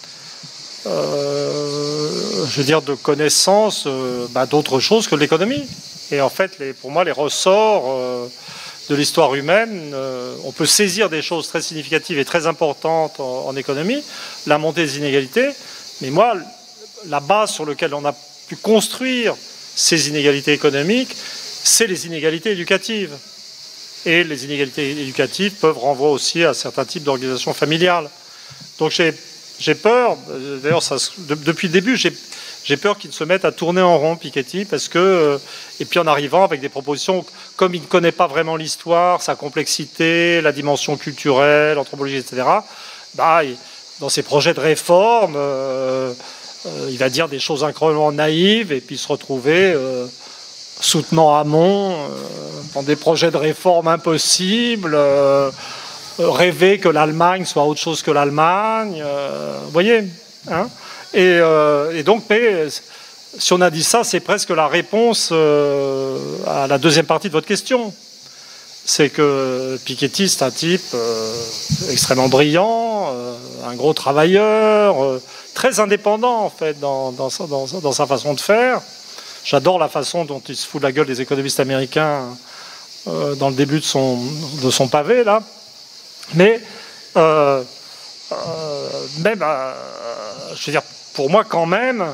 euh, je veux dire, de connaissances euh, bah, d'autre chose que l'économie. Et en fait, les, pour moi, les ressorts euh, de l'histoire humaine, euh, on peut saisir des choses très significatives et très importantes en, en économie, la montée des inégalités, mais moi, la base sur laquelle on a pu construire ces inégalités économiques, c'est les inégalités éducatives. Et les inégalités éducatives peuvent renvoyer aussi à certains types d'organisations familiales. Donc j'ai peur, d'ailleurs de, depuis le début, j'ai peur qu'ils se mettent à tourner en rond, Piketty, parce que, et puis en arrivant avec des propositions, comme il ne connaît pas vraiment l'histoire, sa complexité, la dimension culturelle, l'anthropologie, et cetera, bah, dans ses projets de réforme, euh, euh, il va dire des choses incroyablement naïves et puis se retrouver... Euh, soutenant Hamon euh, dans des projets de réforme impossibles, euh, rêver que l'Allemagne soit autre chose que l'Allemagne, euh, vous voyez, hein, et, euh, et donc, mais si on a dit ça, c'est presque la réponse euh, à la deuxième partie de votre question. C'est que Piketty, c'est un type euh, extrêmement brillant, euh, un gros travailleur, euh, très indépendant en fait dans, dans, dans, dans sa façon de faire. J'adore la façon dont il se fout de la gueule des économistes américains euh, dans le début de son, de son pavé, là. Mais, euh, euh, même, euh, je veux dire, pour moi, quand même,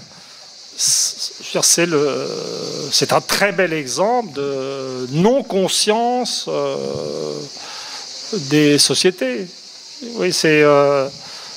c'est un très bel exemple de non-conscience euh, des sociétés. Oui, c'est... Euh,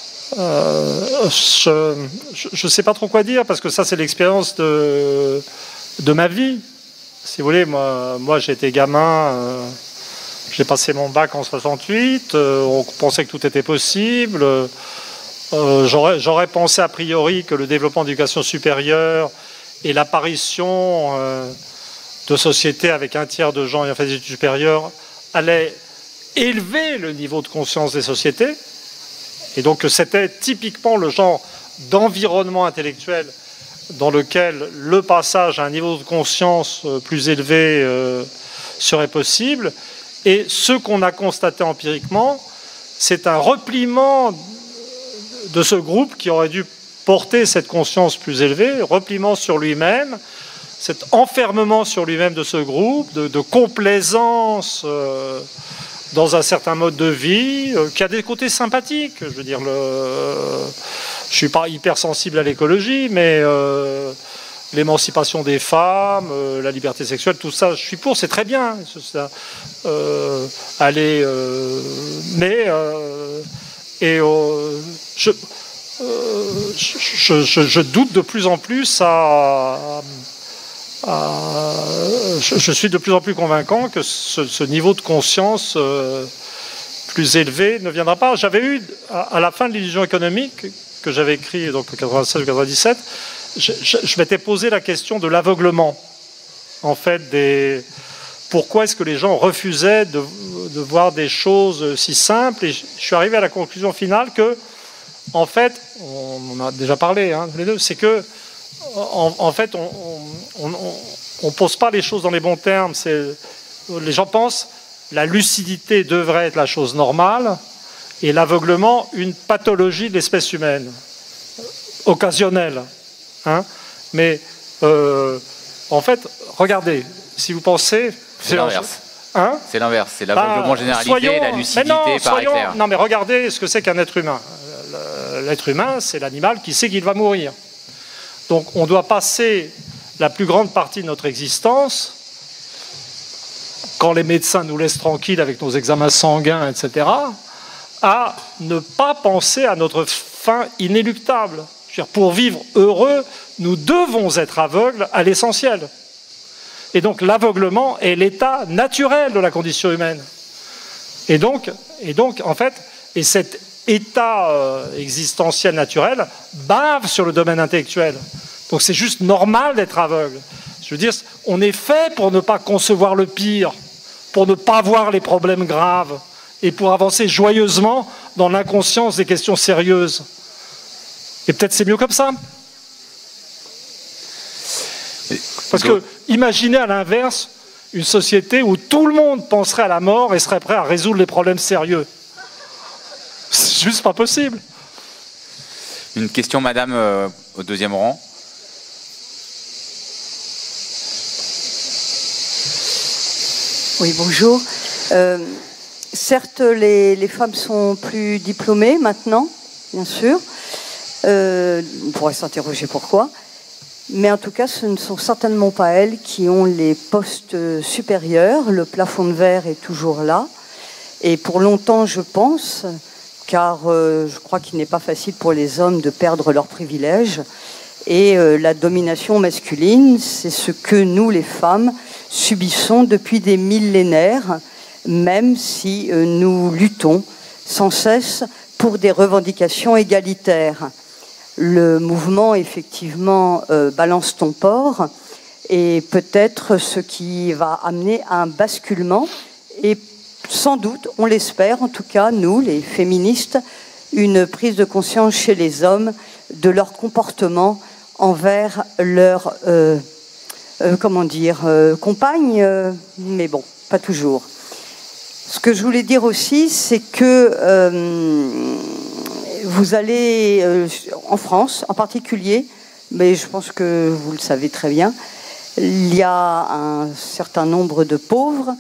Euh, je ne sais pas trop quoi dire parce que ça c'est l'expérience de, de ma vie. Si vous voulez, moi, moi j'ai été gamin, euh, j'ai passé mon bac en soixante-huit, euh, on pensait que tout était possible. Euh, J'aurais pensé a priori que le développement de l'éducation supérieure et l'apparition euh, de sociétés avec un tiers de gens ayant fait des études supérieures allaient élever le niveau de conscience des sociétés. Et donc c'était typiquement le genre d'environnement intellectuel dans lequel le passage à un niveau de conscience plus élevé euh, serait possible. Et ce qu'on a constaté empiriquement, c'est un repliement de ce groupe qui aurait dû porter cette conscience plus élevée, repliement sur lui-même, cet enfermement sur lui-même de ce groupe, de, de complaisance euh, dans un certain mode de vie, euh, qui a des côtés sympathiques. Je veux dire, le, euh, je ne suis pas hyper sensible à l'écologie, mais euh, l'émancipation des femmes, euh, la liberté sexuelle, tout ça, je suis pour, c'est très bien. Ça, euh, aller, euh, mais euh, et euh, je, euh, je, je, je doute de plus en plus à, à je, je suis de plus en plus convaincant que ce, ce niveau de conscience euh, plus élevé ne viendra pas. J'avais eu, à, à la fin de l'illusion économique, que j'avais écrit donc en quatre-vingt-seize ou quatre-vingt-dix-sept, je, je, je m'étais posé la question de l'aveuglement. En fait, des, pourquoi est-ce que les gens refusaient de, de voir des choses si simples? Et je, je suis arrivé à la conclusion finale que, en fait, on en a déjà parlé, hein, les deux, c'est que, en, en fait, on ne pose pas les choses dans les bons termes. Les gens pensent la lucidité devrait être la chose normale et l'aveuglement une pathologie de l'espèce humaine, occasionnelle. Hein, mais euh, en fait, regardez, si vous pensez... C'est l'inverse. Hein, c'est l'inverse, c'est l'aveuglement bah, généralisé, soyons, la lucidité non, par soyons, éclair. Non mais regardez ce que c'est qu'un être humain. L'être humain, c'est l'animal qui sait qu'il va mourir. Donc on doit passer la plus grande partie de notre existence, quand les médecins nous laissent tranquilles avec nos examens sanguins, et cetera, à ne pas penser à notre fin inéluctable. Je veux dire, pour vivre heureux, nous devons être aveugles à l'essentiel. Et donc l'aveuglement est l'état naturel de la condition humaine. Et donc, et donc en fait, et cet état euh, existentiel naturel bave sur le domaine intellectuel. Donc c'est juste normal d'être aveugle. Je veux dire, on est fait pour ne pas concevoir le pire, pour ne pas voir les problèmes graves, et pour avancer joyeusement dans l'inconscience des questions sérieuses. Et peut-être c'est mieux comme ça. Parce que, imaginez à l'inverse, une société où tout le monde penserait à la mort et serait prêt à résoudre les problèmes sérieux. juste pas possible. Une question, madame, euh, au deuxième rang. Oui, bonjour. Euh, certes, les, les femmes sont plus diplômées maintenant, bien sûr. Euh, on pourrait s'interroger pourquoi. Mais en tout cas, ce ne sont certainement pas elles qui ont les postes supérieurs. Le plafond de verre est toujours là. Et pour longtemps, je pense, car euh, je crois qu'il n'est pas facile pour les hommes de perdre leurs privilèges. Et euh, la domination masculine, c'est ce que nous, les femmes, subissons depuis des millénaires, même si euh, nous luttons sans cesse pour des revendications égalitaires. Le mouvement, effectivement, euh, balance ton port, et peut-être ce qui va amener à un basculement, et sans doute, on l'espère, en tout cas, nous, les féministes, une prise de conscience chez les hommes de leur comportement envers leur, euh, euh, comment dire, euh, compagne, euh, mais bon, pas toujours. Ce que je voulais dire aussi, c'est que euh, vous allez, euh, en France en particulier, mais je pense que vous le savez très bien, il y a un certain nombre de pauvres,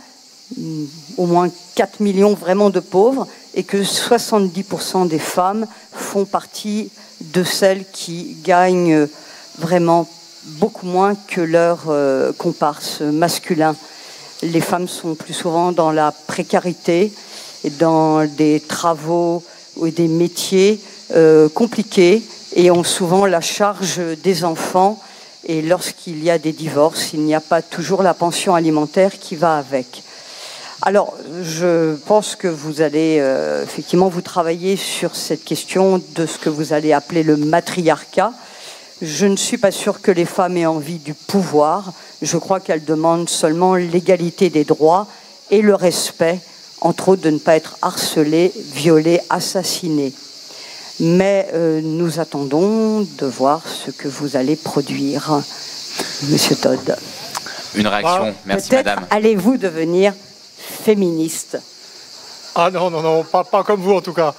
au moins quatre millions vraiment de pauvres, et que soixante-dix pour cent des femmes font partie de celles qui gagnent vraiment beaucoup moins que leurs euh, comparses masculins. Les femmes sont plus souvent dans la précarité et dans des travaux ou des métiers euh, compliqués et ont souvent la charge des enfants. Et lorsqu'il y a des divorces, il n'y a pas toujours la pension alimentaire qui va avec. Alors, je pense que vous allez euh, effectivement vous travailler sur cette question de ce que vous allez appeler le matriarcat. Je ne suis pas sûre que les femmes aient envie du pouvoir. Je crois qu'elles demandent seulement l'égalité des droits et le respect, entre autres de ne pas être harcelées, violées, assassinées. Mais euh, nous attendons de voir ce que vous allez produire, Monsieur Todd. Une réaction, ah, merci madame. Allez-vous devenir féministe? Ah non, non, non, pas, pas comme vous en tout cas.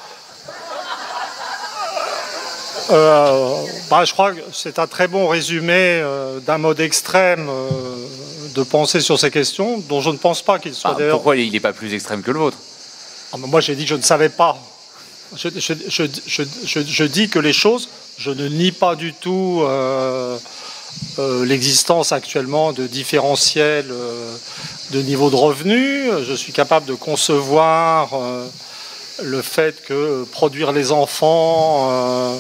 Euh, bah, je crois que c'est un très bon résumé euh, d'un mode extrême euh, de penser sur ces questions, dont je ne pense pas qu'il soit bah, d'ailleurs... Pourquoi il n'est pas plus extrême que le vôtre? Ah, moi j'ai dit que je ne savais pas. Je, je, je, je, je, je dis que les choses, je ne nie pas du tout euh, euh, l'existence actuellement de différentiels euh, de niveau de revenus. Je suis capable de concevoir euh, le fait que produire les enfants... Euh,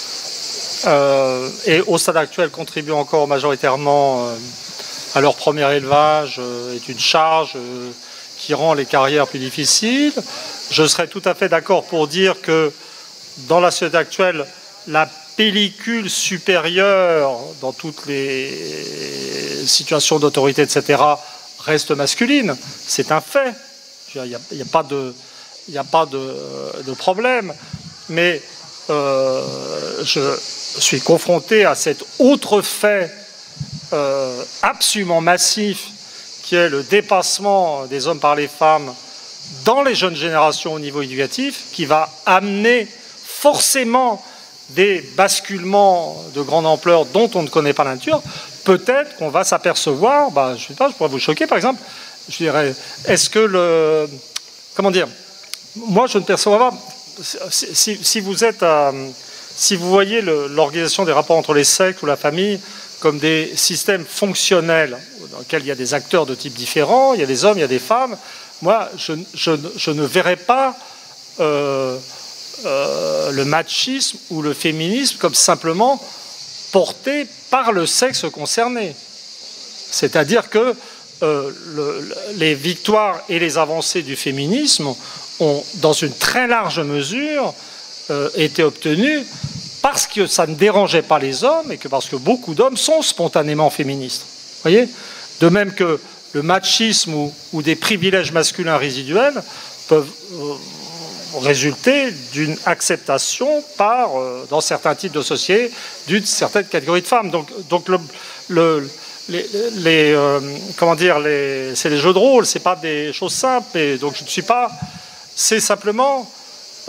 Euh, et au stade actuel contribuent encore majoritairement euh, à leur premier élevage euh, est une charge euh, qui rend les carrières plus difficiles. Je serais tout à fait d'accord pour dire que dans la société actuelle, la pellicule supérieure dans toutes les situations d'autorité, et cetera, reste masculine. C'est un fait. Il n'y a, a, a pas de, il n'y a pas de, de problème. Mais euh, je suis confronté à cet autre fait euh, absolument massif qui est le dépassement des hommes par les femmes dans les jeunes générations au niveau éducatif, qui va amener forcément des basculements de grande ampleur dont on ne connaît pas la nature. Peut-être qu'on va s'apercevoir, bah, je ne sais pas, je pourrais vous choquer par exemple, je dirais, est-ce que le... Comment dire? Moi, je ne perçois pas... Si, si, si vous êtes... Euh, si vous voyez l'organisation des rapports entre les sexes ou la famille comme des systèmes fonctionnels dans lesquels il y a des acteurs de types différents, il y a des hommes, il y a des femmes, moi, je, je, je ne verrais pas euh, euh, le machisme ou le féminisme comme simplement porté par le sexe concerné. C'est-à-dire que euh, le, les victoires et les avancées du féminisme ont, dans une très large mesure, euh, été obtenues parce que ça ne dérangeait pas les hommes et que parce que beaucoup d'hommes sont spontanément féministes. Vous voyez ? De même que le machisme ou, ou des privilèges masculins résiduels peuvent euh, résulter d'une acceptation par, euh, dans certains types de sociétés, d'une certaine catégorie de femmes. Donc, donc le, le, les, les euh, comment dire, c'est des jeux de rôle, c'est pas des choses simples. Et donc je ne suis pas. C'est simplement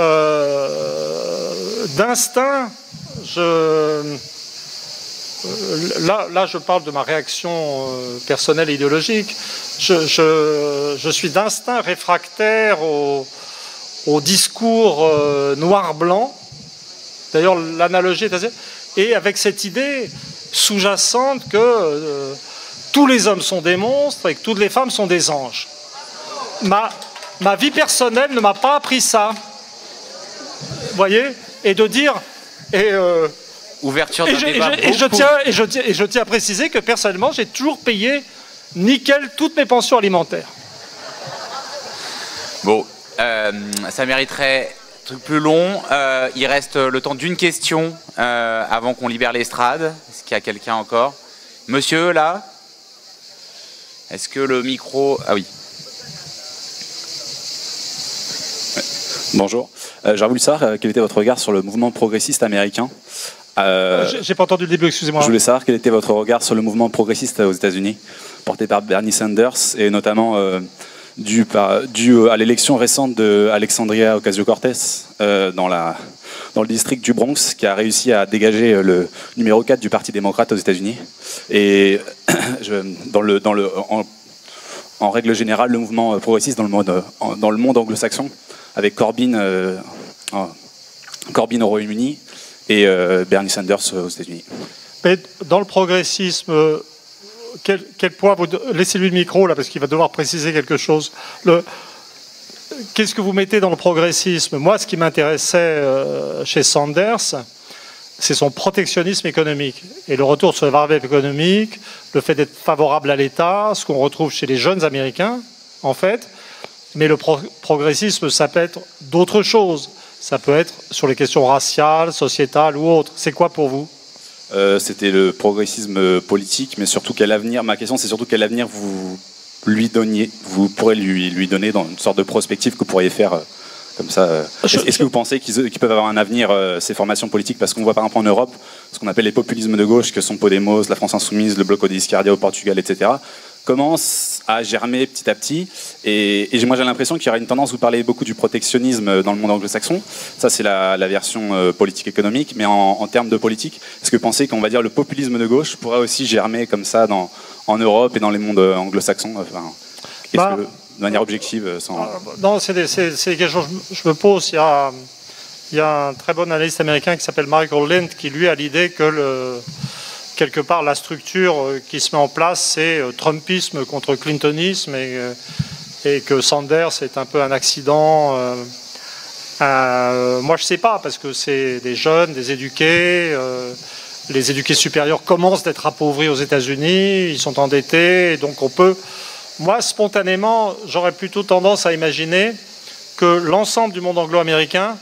euh, d'instinct, je, là, là, je parle de ma réaction euh, personnelle et idéologique. Je, je, je suis d'instinct réfractaire au, au discours euh, noir-blanc. D'ailleurs, l'analogie est assez... Et avec cette idée sous-jacente que euh, tous les hommes sont des monstres et que toutes les femmes sont des anges. Ma, ma vie personnelle ne m'a pas appris ça. Vous voyez? Et de dire... Et, euh, Ouverture et, d'un je, débat et, je, et, je tiens, et, je, et je tiens à préciser que personnellement, j'ai toujours payé nickel toutes mes pensions alimentaires. Bon, euh, ça mériterait un truc plus long. Euh, il reste le temps d'une question euh, avant qu'on libère l'estrade. Est-ce qu'il y a quelqu'un encore? Monsieur, là? Est-ce que le micro... Ah oui. Bonjour. Euh, J'aurais voulu savoir euh, quel était votre regard sur le mouvement progressiste américain. Euh, J'ai pas entendu le début, excusez-moi. Je voulais savoir quel était votre regard sur le mouvement progressiste aux États-Unis, porté par Bernie Sanders, et notamment euh, dû, par, dû à l'élection récente de Alexandria Ocasio-Cortez euh, dans, la, dans le district du Bronx, qui a réussi à dégager le numéro quatre du Parti démocrate aux États-Unis. Et je, dans le, dans le, en, en règle générale, le mouvement progressiste dans le monde, dans le monde anglo-saxon, avec Corbyn, euh, Corbyn au Royaume-Uni et euh, Bernie Sanders aux États-Unis. Mais dans le progressisme, quel, quel poids vous... Laissez-lui le micro, là, parce qu'il va devoir préciser quelque chose. Le... Qu'est-ce que vous mettez dans le progressisme? Moi, ce qui m'intéressait euh, chez Sanders, c'est son protectionnisme économique. Et le retour sur le variable économique, le fait d'être favorable à l'État, ce qu'on retrouve chez les jeunes Américains, en fait. Mais le pro progressisme, ça peut être d'autres choses. Ça peut être sur les questions raciales, sociétales ou autres. C'est quoi pour vous? euh, C'était le progressisme politique, mais surtout quel avenir. Ma question, c'est surtout quel avenir vous lui donniez, vous pourrez lui, lui donner dans une sorte de prospective que vous pourriez faire euh, comme ça. Euh. Est-ce que vous pensez qu'ils qu'ils peuvent avoir un avenir, euh, ces formations politiques? Parce qu'on voit par exemple en Europe ce qu'on appelle les populismes de gauche, que sont Podemos, la France Insoumise, le Bloc Discardia au Portugal, et cetera, commence à germer petit à petit. Et, et moi, j'ai l'impression qu'il y aura une tendance, vous parlez beaucoup du protectionnisme dans le monde anglo-saxon. Ça, c'est la, la version euh, politique-économique. Mais en, en termes de politique, est-ce que vous pensez qu'on va dire le populisme de gauche pourrait aussi germer comme ça dans, en Europe et dans les mondes anglo-saxons? Enfin, bah, que, de manière objective, sans... Non, c'est des, des questions que je, je me pose. Il y a, il y a un très bon analyste américain qui s'appelle Michael Lind qui, lui, a l'idée que le... quelque part, la structure qui se met en place, c'est Trumpisme contre Clintonisme et, et que Sanders est un peu un accident. Euh, euh, moi, je ne sais pas, parce que c'est des jeunes, des éduqués. Euh, les éduqués supérieurs commencent d'être appauvris aux États-Unis, ils sont endettés, et donc on peut... Moi, spontanément, j'aurais plutôt tendance à imaginer que l'ensemble du monde anglo-américain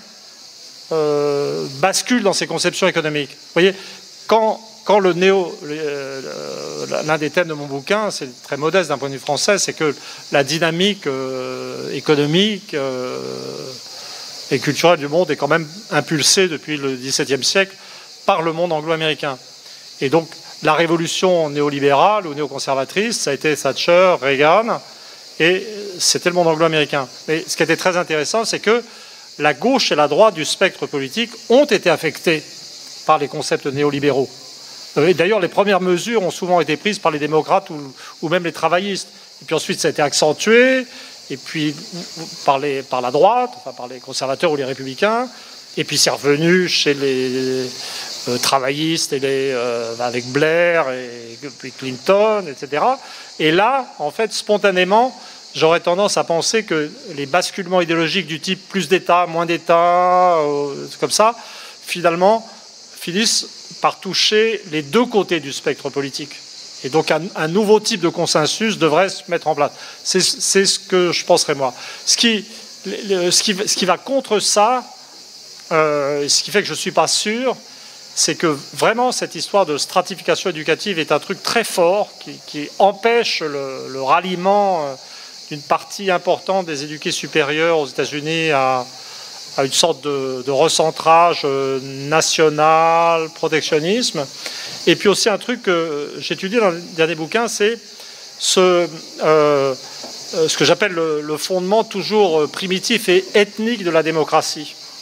euh, bascule dans ses conceptions économiques. Vous voyez, quand... Quand le néo, l'un des thèmes de mon bouquin, c'est très modeste d'un point de vue français, c'est que la dynamique euh, économique euh, et culturelle du monde est quand même impulsée depuis le dix-septième siècle par le monde anglo-américain. Et donc la révolution néolibérale ou néoconservatrice, ça a été Thatcher, Reagan, et c'était le monde anglo-américain. Mais ce qui était très intéressant, c'est que la gauche et la droite du spectre politique ont été affectées par les concepts néolibéraux. Et d'ailleurs, les premières mesures ont souvent été prises par les démocrates ou, ou même les travaillistes. Et puis ensuite, ça a été accentué, et puis par, les, par la droite, enfin par les conservateurs ou les républicains. Et puis c'est revenu chez les euh, travaillistes et les, euh, avec Blair et, et Clinton, et cetera. Et là, en fait, spontanément, j'aurais tendance à penser que les basculements idéologiques du type plus d'État, moins d'État, euh, comme ça, finalement, finissent par toucher les deux côtés du spectre politique. Et donc un, un nouveau type de consensus devrait se mettre en place. C'est ce que je penserais moi. Ce qui, le, ce qui, ce qui va contre ça, euh, ce qui fait que je ne suis pas sûr, c'est que vraiment cette histoire de stratification éducative est un truc très fort qui, qui empêche le, le ralliement d'une partie importante des éduqués supérieurs aux États-Unis à à une sorte de, de recentrage national, protectionnisme. Et puis aussi un truc que j'étudie dans le dernier bouquin, c'est ce, euh, ce que j'appelle le, le fondement toujours primitif et ethnique de la démocratie.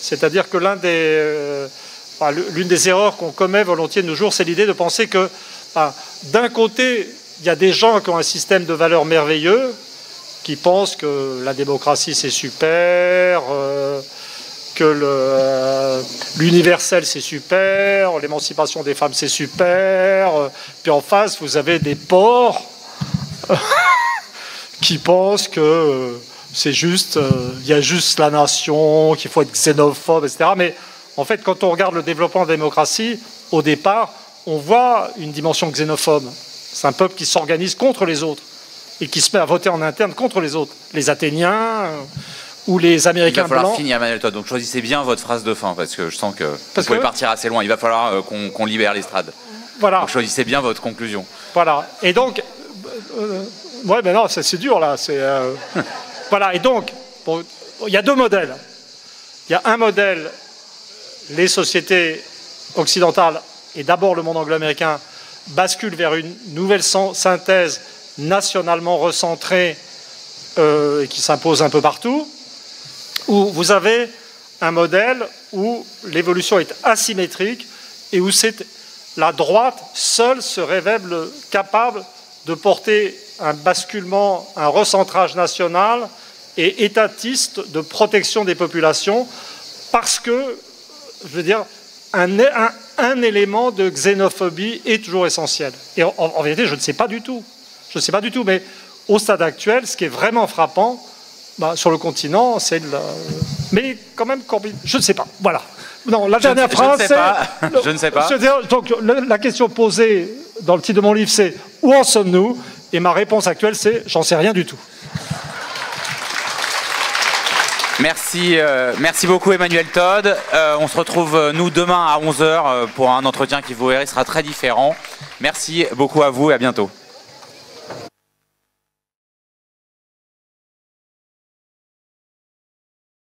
C'est-à-dire que l'un des, euh, enfin, l'une des erreurs qu'on commet volontiers de nos jours, c'est l'idée de penser que enfin, d'un côté, il y a des gens qui ont un système de valeurs merveilleux, qui pensent que la démocratie c'est super, euh, que le, euh, l'universel c'est super, l'émancipation des femmes c'est super, euh, puis en face vous avez des porcs qui pensent que euh, c'est juste, il euh, y a juste la nation, qu'il faut être xénophobe, et cetera. Mais en fait, quand on regarde le développement de la démocratie, au départ, on voit une dimension xénophobe. C'est un peuple qui s'organise contre les autres et qui se met à voter en interne contre les autres. Les Athéniens euh, ou les Américains blancs. Il va falloir finir, Emmanuel Todd. Donc choisissez bien votre phrase de fin, parce que je sens que parce vous pouvez que... partir assez loin. Il va falloir euh, qu'on, qu'on libère l'estrade. Voilà. Donc choisissez bien votre conclusion. Voilà. Et donc, euh, ouais, mais non, c'est, c'est dur là. C'est, euh... voilà. Et donc, bon, il y a deux modèles. Il y a un modèle, les sociétés occidentales et d'abord le monde anglo-américain basculent vers une nouvelle synthèse nationalement recentrée euh, et qui s'impose un peu partout, où vous avez un modèle où l'évolution est asymétrique et où c'est la droite seule se révèle capable de porter un basculement, un recentrage national et étatiste de protection des populations parce que, je veux dire, un, un, un élément de xénophobie est toujours essentiel. Et en, en vérité, je ne sais pas du tout. Je ne sais pas du tout, mais au stade actuel, ce qui est vraiment frappant bah, sur le continent, c'est le... Mais quand même, je ne sais pas. Voilà. Non, la dernière je, phrase, je c'est... pas. Je ne sais pas. Donc, la question posée dans le titre de mon livre, c'est « Où en sommes-nous ?» Et ma réponse actuelle, c'est « J'en sais rien du tout ». Merci, euh, merci beaucoup Emmanuel Todd. Euh, on se retrouve euh, nous demain à onze heures euh, pour un entretien qui vous verrez sera très différent. Merci beaucoup à vous et à bientôt.